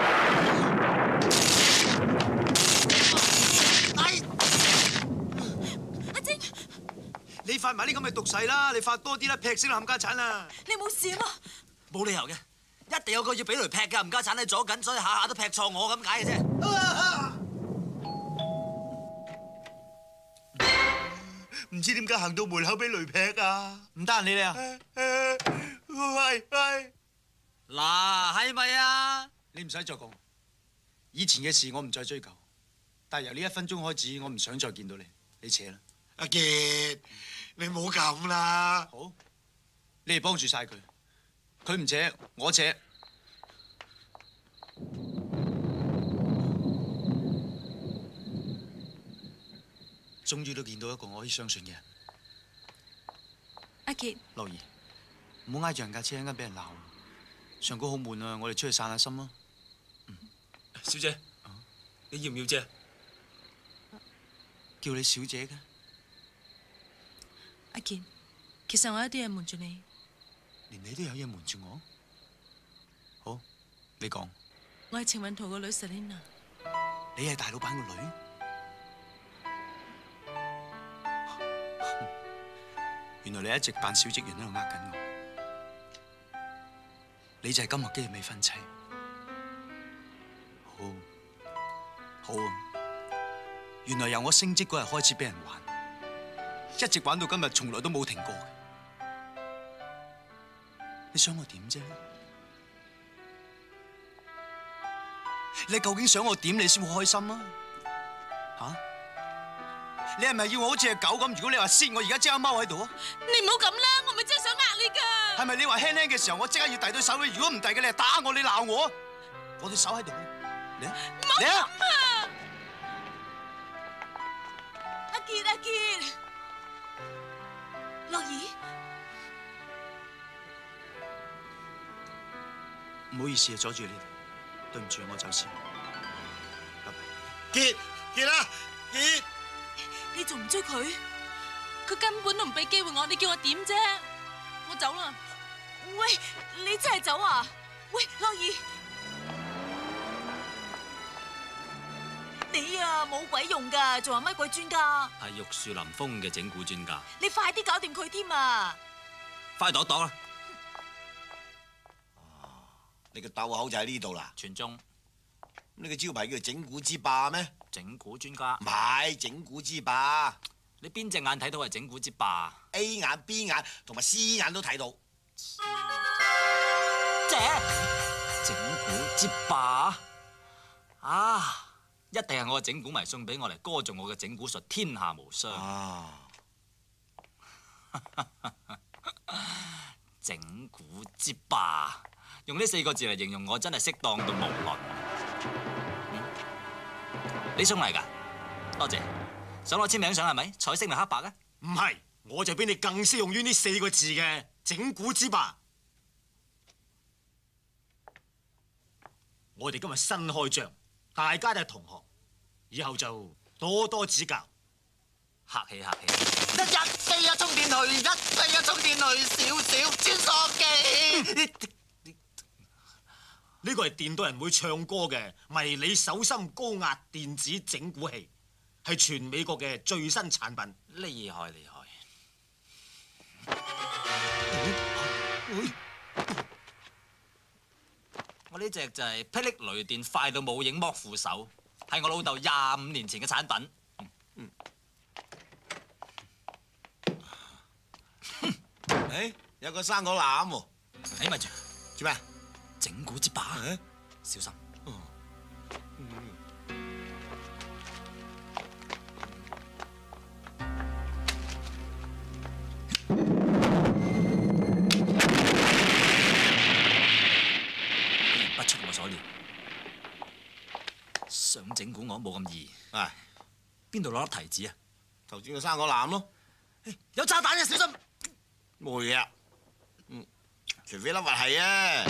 阿晶， 你發埋啲咁嘅毒誓啦，你發多啲啦，劈死你冚家鏟啊！ 你冇事啊嘛？ 冇理由嘅。一定有個要俾雷劈嘅冚家鏟喺左緊，所以下下都劈錯我咁解嘅啫。 唔知點解行到門口俾雷劈啊！ 唔得閒理你啊！ 喂喂， 嗱，係咪啊？ 你唔使再講，以前嘅事我唔再追究，但係由呢一分鐘開始，我唔想再見到你，你扯啦。 阿傑，你唔好咁啦。 好，你哋幫住晒佢。佢唔扯，我扯。終於都見到一個我可以相信嘅人。 阿傑， 樂兒，唔好挨住人架車，一陣間俾人鬧。上高好悶啊，我哋出去散下心啊。 嗯，小姐，你要唔要啫？ 叫你小姐嘅。 阿傑，其實我有啲嘢瞞住你。 連你都有嘢瞞住我？好，你講。 我係程允圖個女 Selina。 你係大老闆個女？原來你一直扮小職員喺度呃緊我。你就係金麥基嘅未婚妻。好，好啊。原來由我升職嗰日開始俾人玩，一直玩到今日，從來都冇停過嘅。你想我點啫？你究竟想我點你先會開心啊？ 吓？你係咪要我好似隻狗咁？如果你話先，我而家即刻踎喺度啊！ 你唔好咁啦，我咪真係想呃你㗎。 係咪你話輕輕嘅時候，我即刻要遞對手咧？如果唔遞嘅，你係打我，你鬧我，我對手喺度。嚟啊！嚟啊！ 阿傑，阿傑，樂兒， 唔好意思啊，阻住你，對唔住，我走先。拜拜。 傑傑啊，傑！ 你仲唔追佢？佢根本都唔俾機會我，你叫我點啫？我走啦。喂，你真係走啊？喂，樂兒，你啊冇鬼用噶，仲話乜鬼專家？ 係玉樹臨風嘅整蠱專家。 你快啲搞掂佢添啊！ 快躲躲啦！ 你個竇口就喺呢度啦。 全中。 你個招牌叫做整蠱之霸咩？ 整蠱專家。 唔係整蠱之霸。 你邊隻眼睇到係整蠱之霸 ？A 眼、B 眼同埋 C 眼都睇到。 姐，整蠱之霸啊！一定係我嘅整蠱迷送俾我嚟歌頌我嘅整蠱術，天下無雙。 啊！ 整蠱之霸，用呢四個字嚟形容我真係適當到無倫。嗯、你送嚟㗎？多謝。想攞簽名相係咪？彩色定黑白啊？ 唔係，我就比你更適用於呢四個字嘅整蠱之霸。我哋今日新開張，大家都係同學，以後就多多指教。 客氣客氣。 一機一充電器，一機一充電器，少少穿梭機。 呢個係電到人會唱歌嘅迷你手心高壓電子整蠱器，係全美國嘅最新產品。 厲害厲害！我呢隻就係霹靂雷電快到冇影剝褲手，係我老豆廿五年前嘅產品。 嗯。誒，有個生果籃喎。 誒，咪住， 做咩？ 整蠱之霸，小心。不出我所料，想整蠱我冇咁易。 唉， 邊度攞粒提子啊？ 頭先個生果籃咯。 有炸彈嘅，小心！ 冇嘢啊。嗯，除非粒核係啊。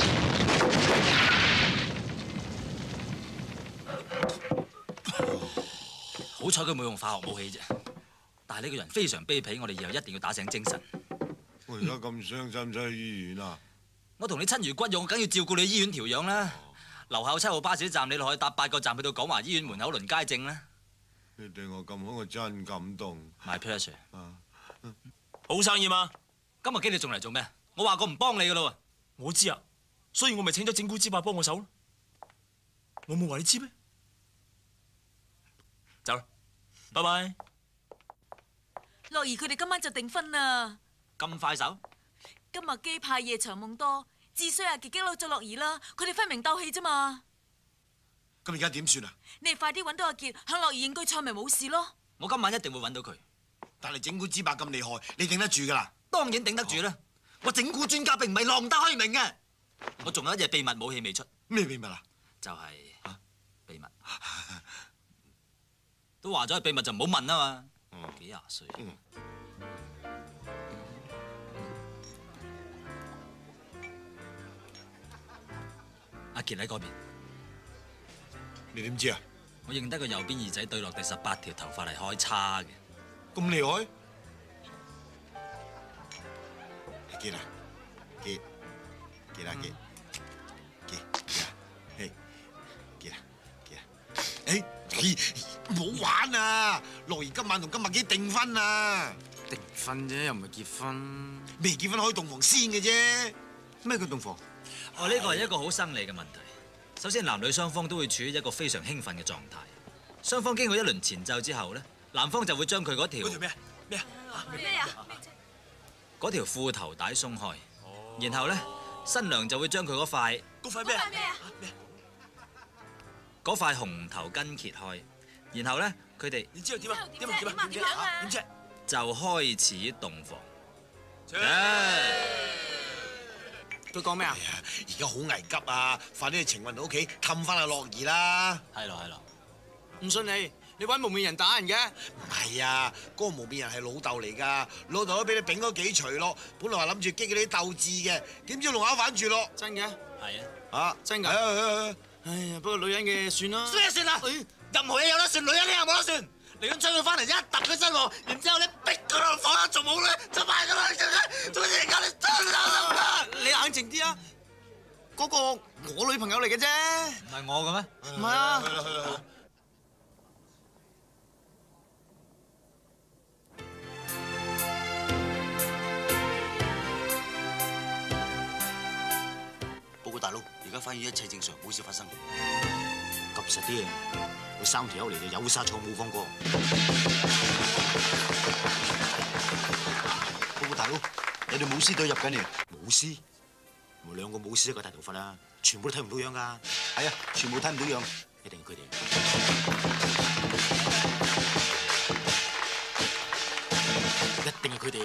好彩佢冇用化學武器啫，但係呢個人非常卑鄙，我哋以後一定要打醒精神。 我而家咁傷，使唔使去醫院啊？ 我同你親如骨肉，我梗要照顧你醫院調養啦。樓下七號巴士站，你落去搭八個站去到廣華醫院門口輪街症啦。 你對我咁好，我真感動。 My pleasure。 好生意嘛？ 今日幾你仲嚟做咩？我話過唔幫你噶咯。 我知啊，所以我咪請咗整蠱之霸幫我手咯。我冇話你知咩？走啦，拜拜。 樂兒佢哋今晚就訂婚啦。 咁快手？ 今日機派夜長夢多，至衰阿傑激嬲咗樂兒啦。佢哋分明鬥氣啫嘛。 咁而家點算啊？ 你哋快啲揾到阿傑，向樂兒認句錯，咪冇事咯。 我今晚一定會揾到佢。 但係整蠱之霸咁厲害，你頂得住噶啦？ 當然頂得住啦。我整蠱專家並唔係浪得虛名嘅。我仲有一隻秘密武器未出。 咩秘密啊？ 就係秘密。都話咗係秘密就唔好問啊嘛。幾廿歲。阿傑喺嗰邊。 你點知啊？ 我認得個右邊耳仔對落第十八條頭髮係開叉嘅。 咁厲害？傑啊，傑，傑啊傑，傑傑啊，嘿，傑啊傑啊，誒，唔好玩啊！樂兒今晚同金麥基訂婚啊！ 訂婚啫，又唔係結婚。 未結婚可以洞房先嘅啫。 咩叫洞房？ 哦，呢個係一個好生理嘅問題。首先，男女雙方都會處於一個非常興奮嘅狀態。雙方經過一輪前奏之後咧，男方就會將佢嗰條咩咩咩啊？ 嗰條褲頭帶鬆開，然後咧新娘就會將佢嗰塊嗰塊咩啊？ 嗰塊紅頭巾揭開，然後咧佢哋你知道點啊？點啊？點啊？ 點啊？點啫？ 就開始洞房。 佢講咩啊？而家好危急啊！快啲去程運到屋企氹翻阿樂兒啦！ 係咯係咯， 唔信你，你揾蒙面人打人嘅？ 唔係啊，嗰個蒙面人係老豆嚟㗎，老豆都俾你丙咗幾錘咯。本來話諗住激嗰啲鬥志嘅，點知龍口反住咯。 真嘅？ 係啊。 啊， 真㗎？ 係啊係啊。 哎呀，不過女人嘅算啦。 算就算啦，任何嘢有得算，女人呢又冇得算。你咁追佢翻嚟，一揼佢身喎，然之後你逼佢落房啦，仲冇咧，就賣㗎啦，總之而家你真啦。 你冷靜啲啊！嗰個我女朋友嚟嘅啫。 唔係我嘅咩？ 唔係啊。 去啦去啦。 報告大佬，而家發現一切正常，冇事發生。及實啲啊！佢三條友嚟就有殺錯冇放過。報告大佬，有隊舞獅隊入緊嚟。舞獅？咪兩個舞獅一個大頭髮啦，全部都睇唔到樣㗎。係啊，全部睇唔到樣，一定係佢哋。一定係佢哋。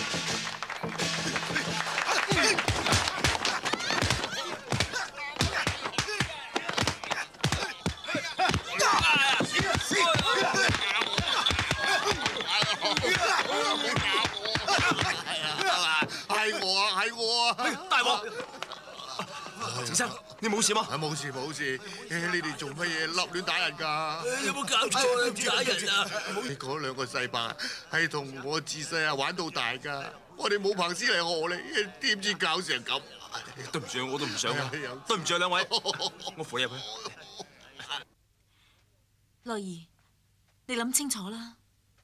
係我啊！係我啊！ 大鑊！程生，你冇事嗎？ 冇事冇事。你哋做乜嘢立亂打人㗎？ 有冇搞錯打人啊？ 你嗰兩個細伯係同我自細啊玩到大㗎，我哋冇憑師嚟學你，點知搞成咁？ 對唔住，我都唔想啊！對唔住兩位，我扶入去。 樂兒，你諗清楚啦，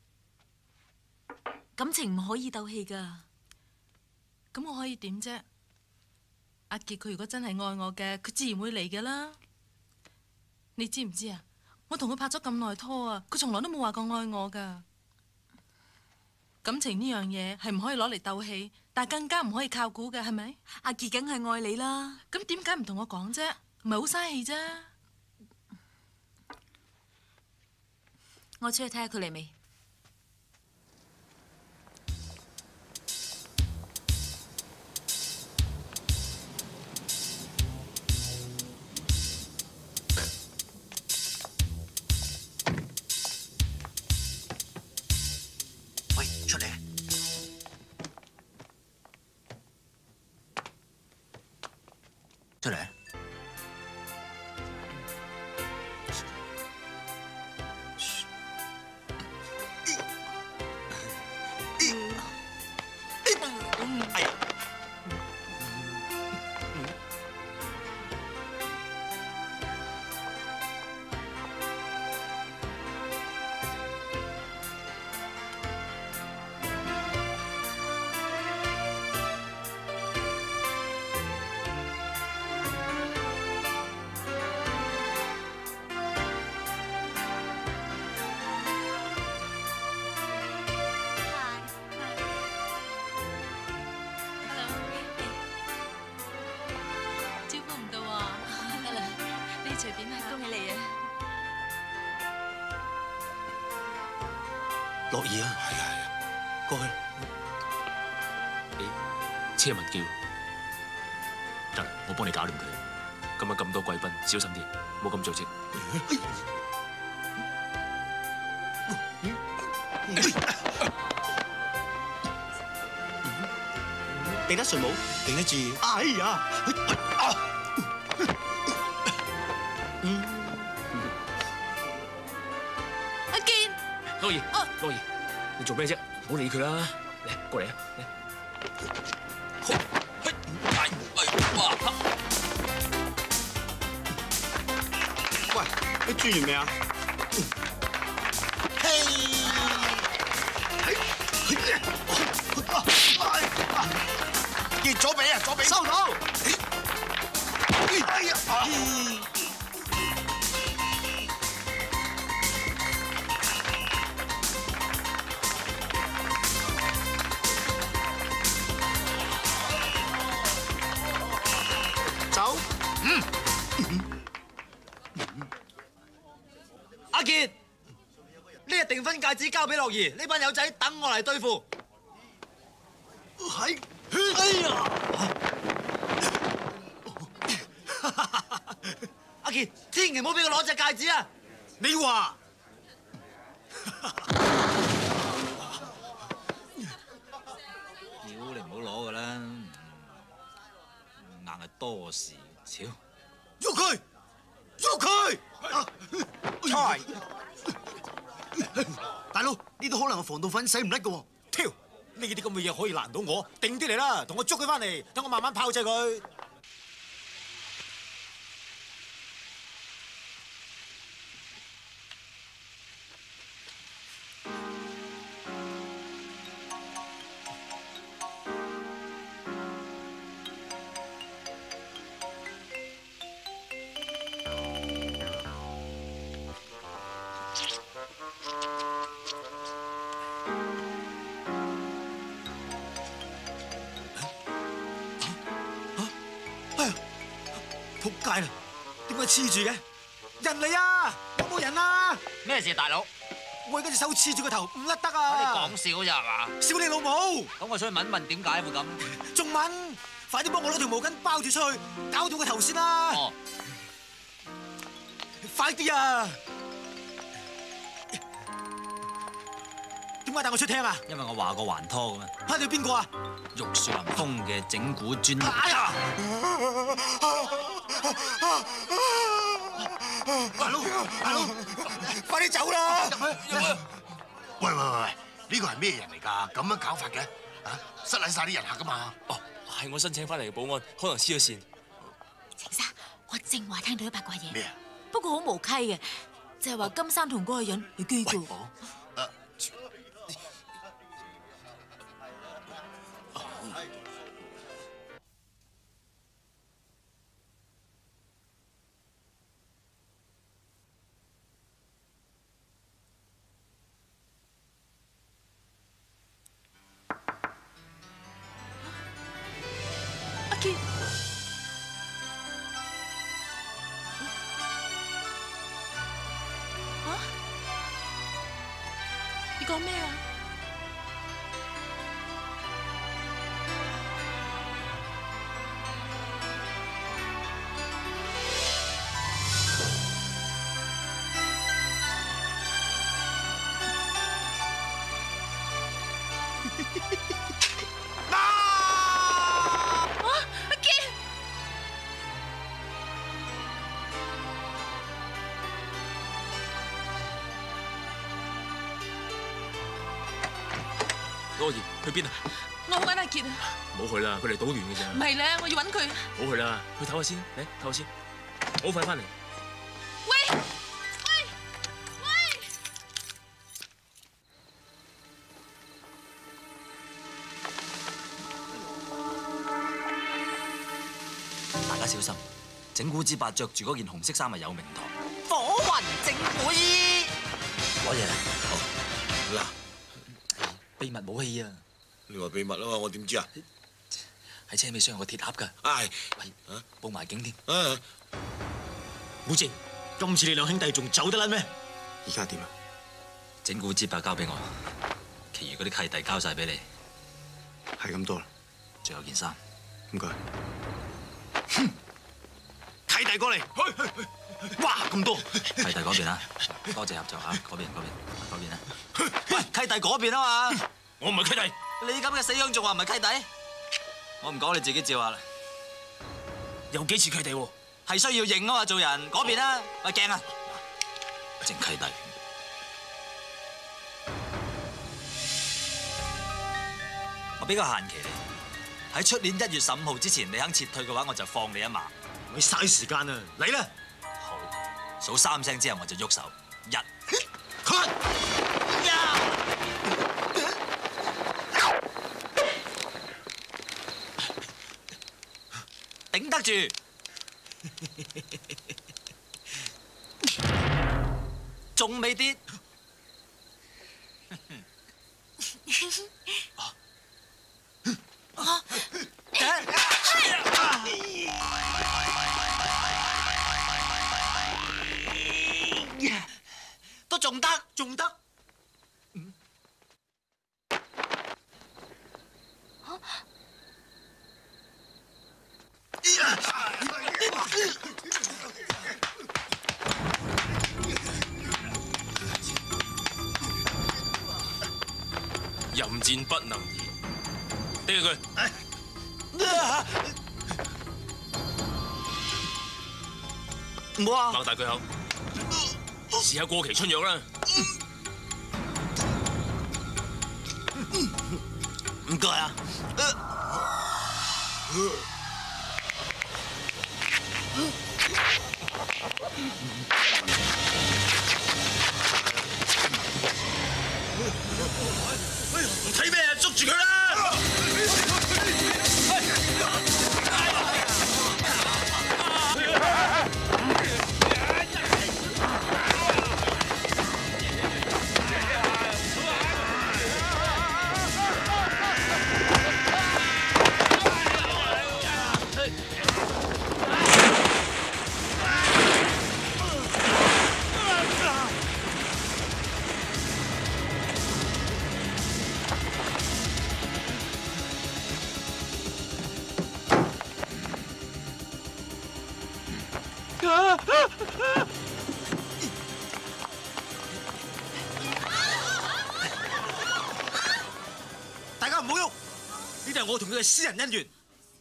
感情唔可以鬥氣㗎。 咁我可以點啫？阿傑佢如果真係愛我嘅，佢自然會嚟㗎啦。你知唔知啊？我同佢拍咗咁耐拖啊，佢從來都冇話過愛我㗎。感情呢樣嘢係唔可以攞嚟鬥氣，但係更加唔可以靠估嘅，係咪？ 阿傑梗係愛你啦。 咁點解唔同我講啫？唔係好嘥氣啫。 我出去睇下佢嚟未？ 喂，出嚟！出嚟！樂兒啊，係啊係啊，過去。 你車文叫，得，我幫你搞掂佢。今日咁多貴賓，小心啲，唔好咁做啫。 頂得順冇？ 頂得住。 哎呀！ 阿健， 樂兒，樂兒，你做咩啫？唔好理佢啦，嚟過嚟啊！ 喂，你轉完未啊？ 結咗髀啊！左髀收到。 哎呀！ 走。嗯。阿傑，呢婚戒指交俾樂兒，呢班友仔等我嚟對付。係，哎呀！阿傑，千祈唔好俾佢攞隻戒指啊！你話？ 屌你唔好攞噶啦，硬係多事，超。 喐佢！喐佢！ 係。大佬，呢度可能係防盜粉洗唔甩噶喎。 挑，呢啲咁嘅嘢可以難到我，定啲嚟啦，同我捉佢翻嚟，等我慢慢炮製佢。仆街啦！點解黐住嘅？人嚟啊！有冇人啊？ 咩事，大佬？ 我而家隻手黐住個頭，唔甩得你啊！ 講笑咋係嘛？ 笑你老母！ 咁我想去問一問點解會咁？ 仲問？快啲幫我攞條毛巾包住出去，搞到個頭先啦！ 哦， 快啲啊！點解帶我出廳啊？ 因為我話過還拖㗎嘛。 嚇你邊個啊？ 玉樹臨風嘅整蠱專家。 哎呀！ 大佬，大佬， 快啲走啦！ 入去，入去。喂喂喂喂，呢個係咩人嚟㗎？咁樣搞法嘅？啊，失禮晒啲人客㗎嘛。 哦，係我申請翻嚟嘅保安，可能黐咗線。 程生，我正話聽到啲八卦嘢。 咩啊？ 不過好無稽嘅，就係話金山同嗰個人有機過。 你講咩啊？ 羅兒去邊啊？ 我好揾阿傑啊！ 唔好去啦，佢嚟搗亂嘅咋。 唔係咧，我要揾佢。 唔好去啦，去唞下先，嚟唞下先，好快翻嚟。 喂喂喂！ 大家小心，整蠱之八着住嗰件紅色衫係有名堂。 火雲整蠱衣。 攞嘢啦！ 嗱。 秘密武器啊！ 你話秘密啊嘛，我點知啊？ 喺車尾箱有個鐵盒㗎。 唉， 喂，啊，報埋警添。 啊， 古正，今次你兩兄弟仲走得甩咩？ 而家點啊？ 整蠱之八交俾我，其餘嗰啲契弟交晒俾你。 係咁多啦。 最後件衫。 唔該。 契弟過嚟。哇，咁多！ 契弟嗰邊啊，多謝合作嚇，嗰邊嗰邊嗰邊啊。喂，契弟嗰邊啊嘛。 我唔係契弟。 你咁嘅死樣仲話唔係契弟？我唔講你自己照下啦。 有幾似契弟喎？ 係需要認啊嘛，做人嗰邊啊，喂鏡啊，正契弟。我俾個限期你，喺出年一月十五號之前，你肯撤退嘅話，我就放你一馬。 你嘥時間啊！嚟啦！ 好，數三聲之後我就喐手。一，頂得住。仲未跌。都仲得，仲得。 戰不能移，掟佢。 唔好啊！ 擘大佢口，試下過期春藥啦。 唔該啊！ 睇咩啊？捉住佢啦！ 大家唔好喐，呢啲係我同佢嘅私人恩怨。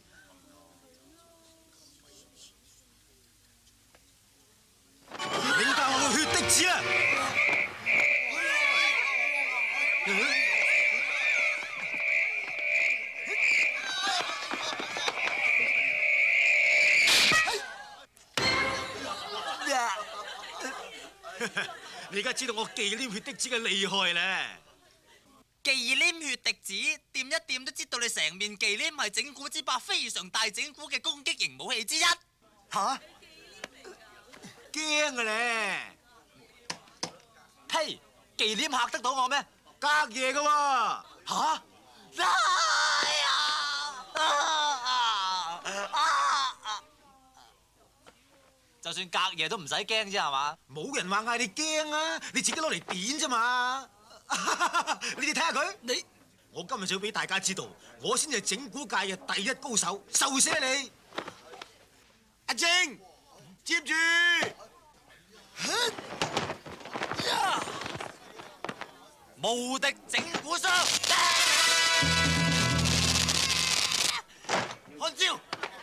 領教我嘅血滴子啊！你而家知道我忌廉血滴子嘅厲害咧？ 忌廉血滴子，掂一掂都知道你成面忌廉係整蠱之霸非常大整蠱嘅攻擊型武器之一。 吓？驚嘅咧！ 嘿，忌廉嚇得到我咩？ 隔夜嘅喎。 吓？哎呀！就算隔夜都唔使驚啫，係嘛？ 冇人話嗌你驚啊，你自己攞嚟點啫嘛！你哋睇下佢，你我今日就要俾大家知道，我先係整蠱界嘅第一高手，受死你！阿晶，接住！ 無敵整蠱術，看招！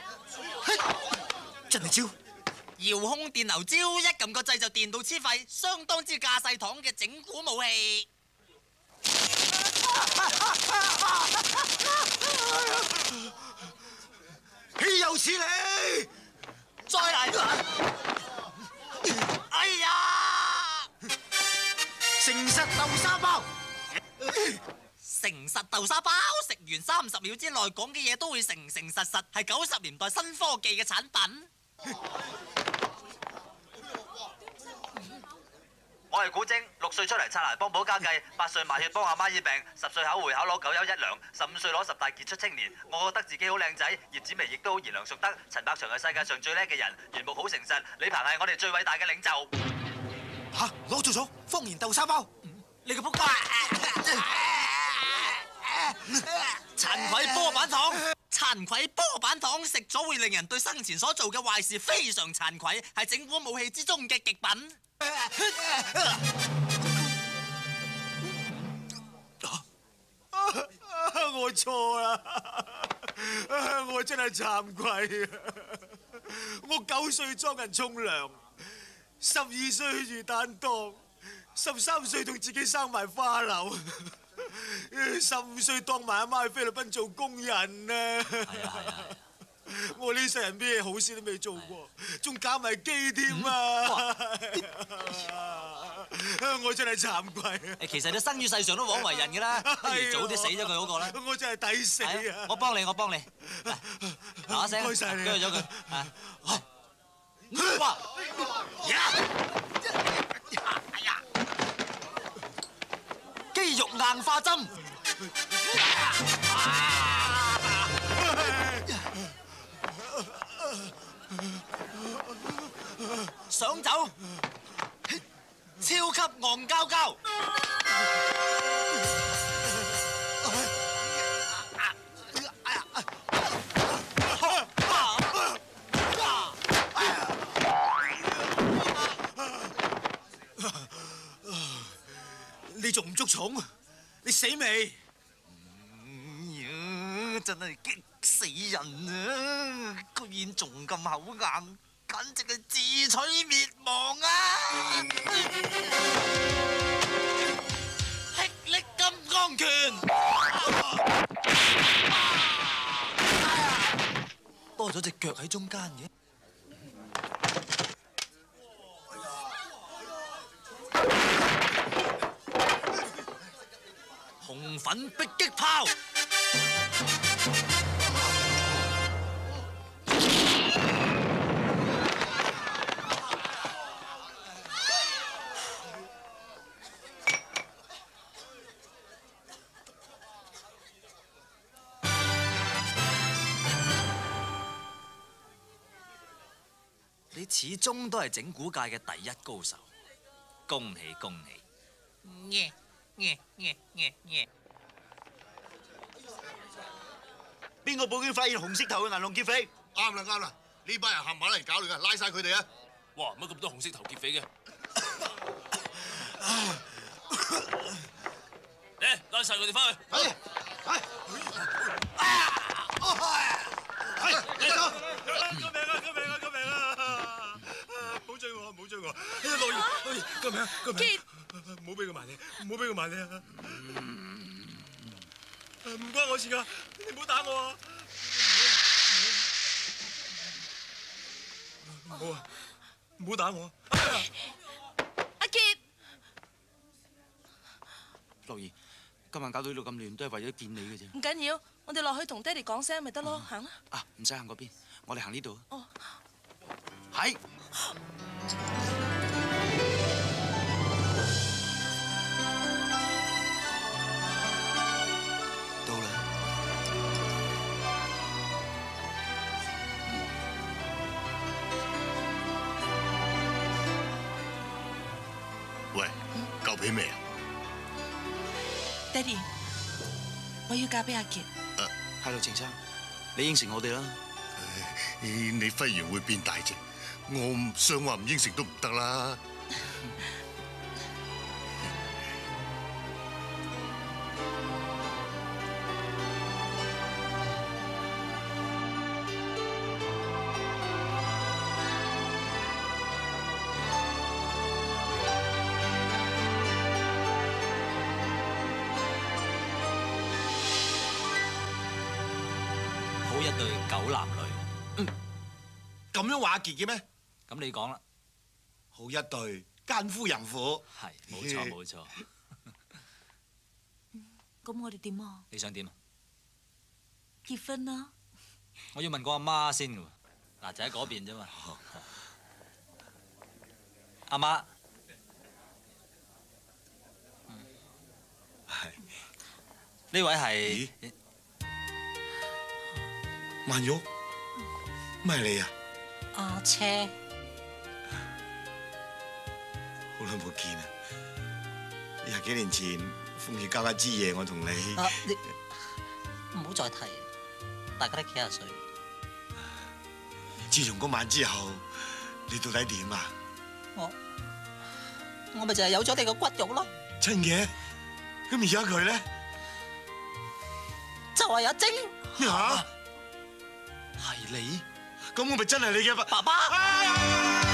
真係招！ 遙控電流招，一撳個掣就電到黐肺，相當之架勢堂嘅整蠱武器。 豈有此理！ 再嚟！哎呀！ 誠實豆沙包， 誠實豆沙包，食完三十秒之內講嘅嘢都會誠誠實實，係九十年代新科技嘅產品。 我係古晶，六歲出嚟擦鞋幫補家計，八歲賣血幫阿媽醫病，十歲考會考攞九優一良，十五歲攞十大傑出青年。我覺得自己好靚仔，葉子楣亦都好賢良淑德，陳百祥係世界上最叻嘅人，袁木好誠實，李鵬係我哋最偉大嘅領袖。 吓，攞咗咗，謊言豆沙包，你個仆街！ 慚愧波板糖，慚愧波板糖食咗會令人對生前所做嘅壞事非常慚愧，係整蠱武器之中嘅極品。 我錯啦，我真係慚愧啊！我九歲裝人沖涼，十二歲魚蛋檔，十三歲同自己生埋花柳，十五歲當埋阿媽去菲律賓做工人啊！ 係啊係啊！ 我呢世人咩好事都未做過，仲搞埋機添啊！我真係慚愧啊！ 其實你生於世上都枉為人㗎啦，不如早啲死咗佢好過啦。 我真係抵死啊！ 我幫你，我幫你。嗱一聲， 唔該曬你， 鋸咗佢。哇！肌肉硬化針。想走？超級戇鳩鳩。 你仲唔捉蟲？你死未？ 真係激死人啊！居然仲咁口硬，簡直係自取滅亡啊！ 霹靂金剛拳， 多咗隻腳喺中間嘅。紅粉迫擊炮。你始終都係整蠱界嘅第一高手，恭喜恭喜！ 耶耶耶耶耶！ 邊個報警發現紅色頭嘅銀龍劫匪？ 啱啦啱啦，呢班人冚唪唥嚟搞亂噶，拉晒佢哋啊！ 哇，乜咁多紅色頭劫匪嘅？嚟，拉晒佢哋翻去。 係係。係，你走！ 救命啊！救命啊！救命啊！唔好追我，唔好追我！樂兒，樂兒，救命啊！救命！唔好俾佢埋你，唔好俾佢埋你啊！唔關我事噶，你唔好打我啊！唔好啊！唔好打我！ 阿傑， 樂兒，今晚搞到呢度咁亂，都係為咗見你嘅啫。 唔緊要，我哋落去同爹哋講聲咪得咯，行啦。 啊，唔使行嗰邊，我哋行呢度。 哦。 係。到啦。 喂，夠皮未啊？ 爹哋，我要嫁俾阿傑。 係咯，程生，你應承我哋啦。 你忽然會變大隻，我唔想話唔應承都唔得啦。 好一對狗男女。 咁樣話阿傑嘅咩？ 咁你講啦。 好一對奸夫淫婦。 係，冇錯冇錯。 咁我哋點啊？ 你想點啊？ 結婚啦！ 我要問個阿媽先喎。嗱，就喺嗰邊啫嘛。阿媽。係。呢位係。 曼玉，咩係你啊？ 阿車， 好耐冇見啊！廿幾年前風雨交加之夜，我同你， 啊、你唔好再提，大家都幾廿歲。 自從嗰晚之後，你到底點啊？ 我我咪就係有咗你個骨肉咯。 真嘅？咁而家佢咧？ 就係阿晶。 咩嚇？ 係你？ 咁我咪真係你嘅爸爸。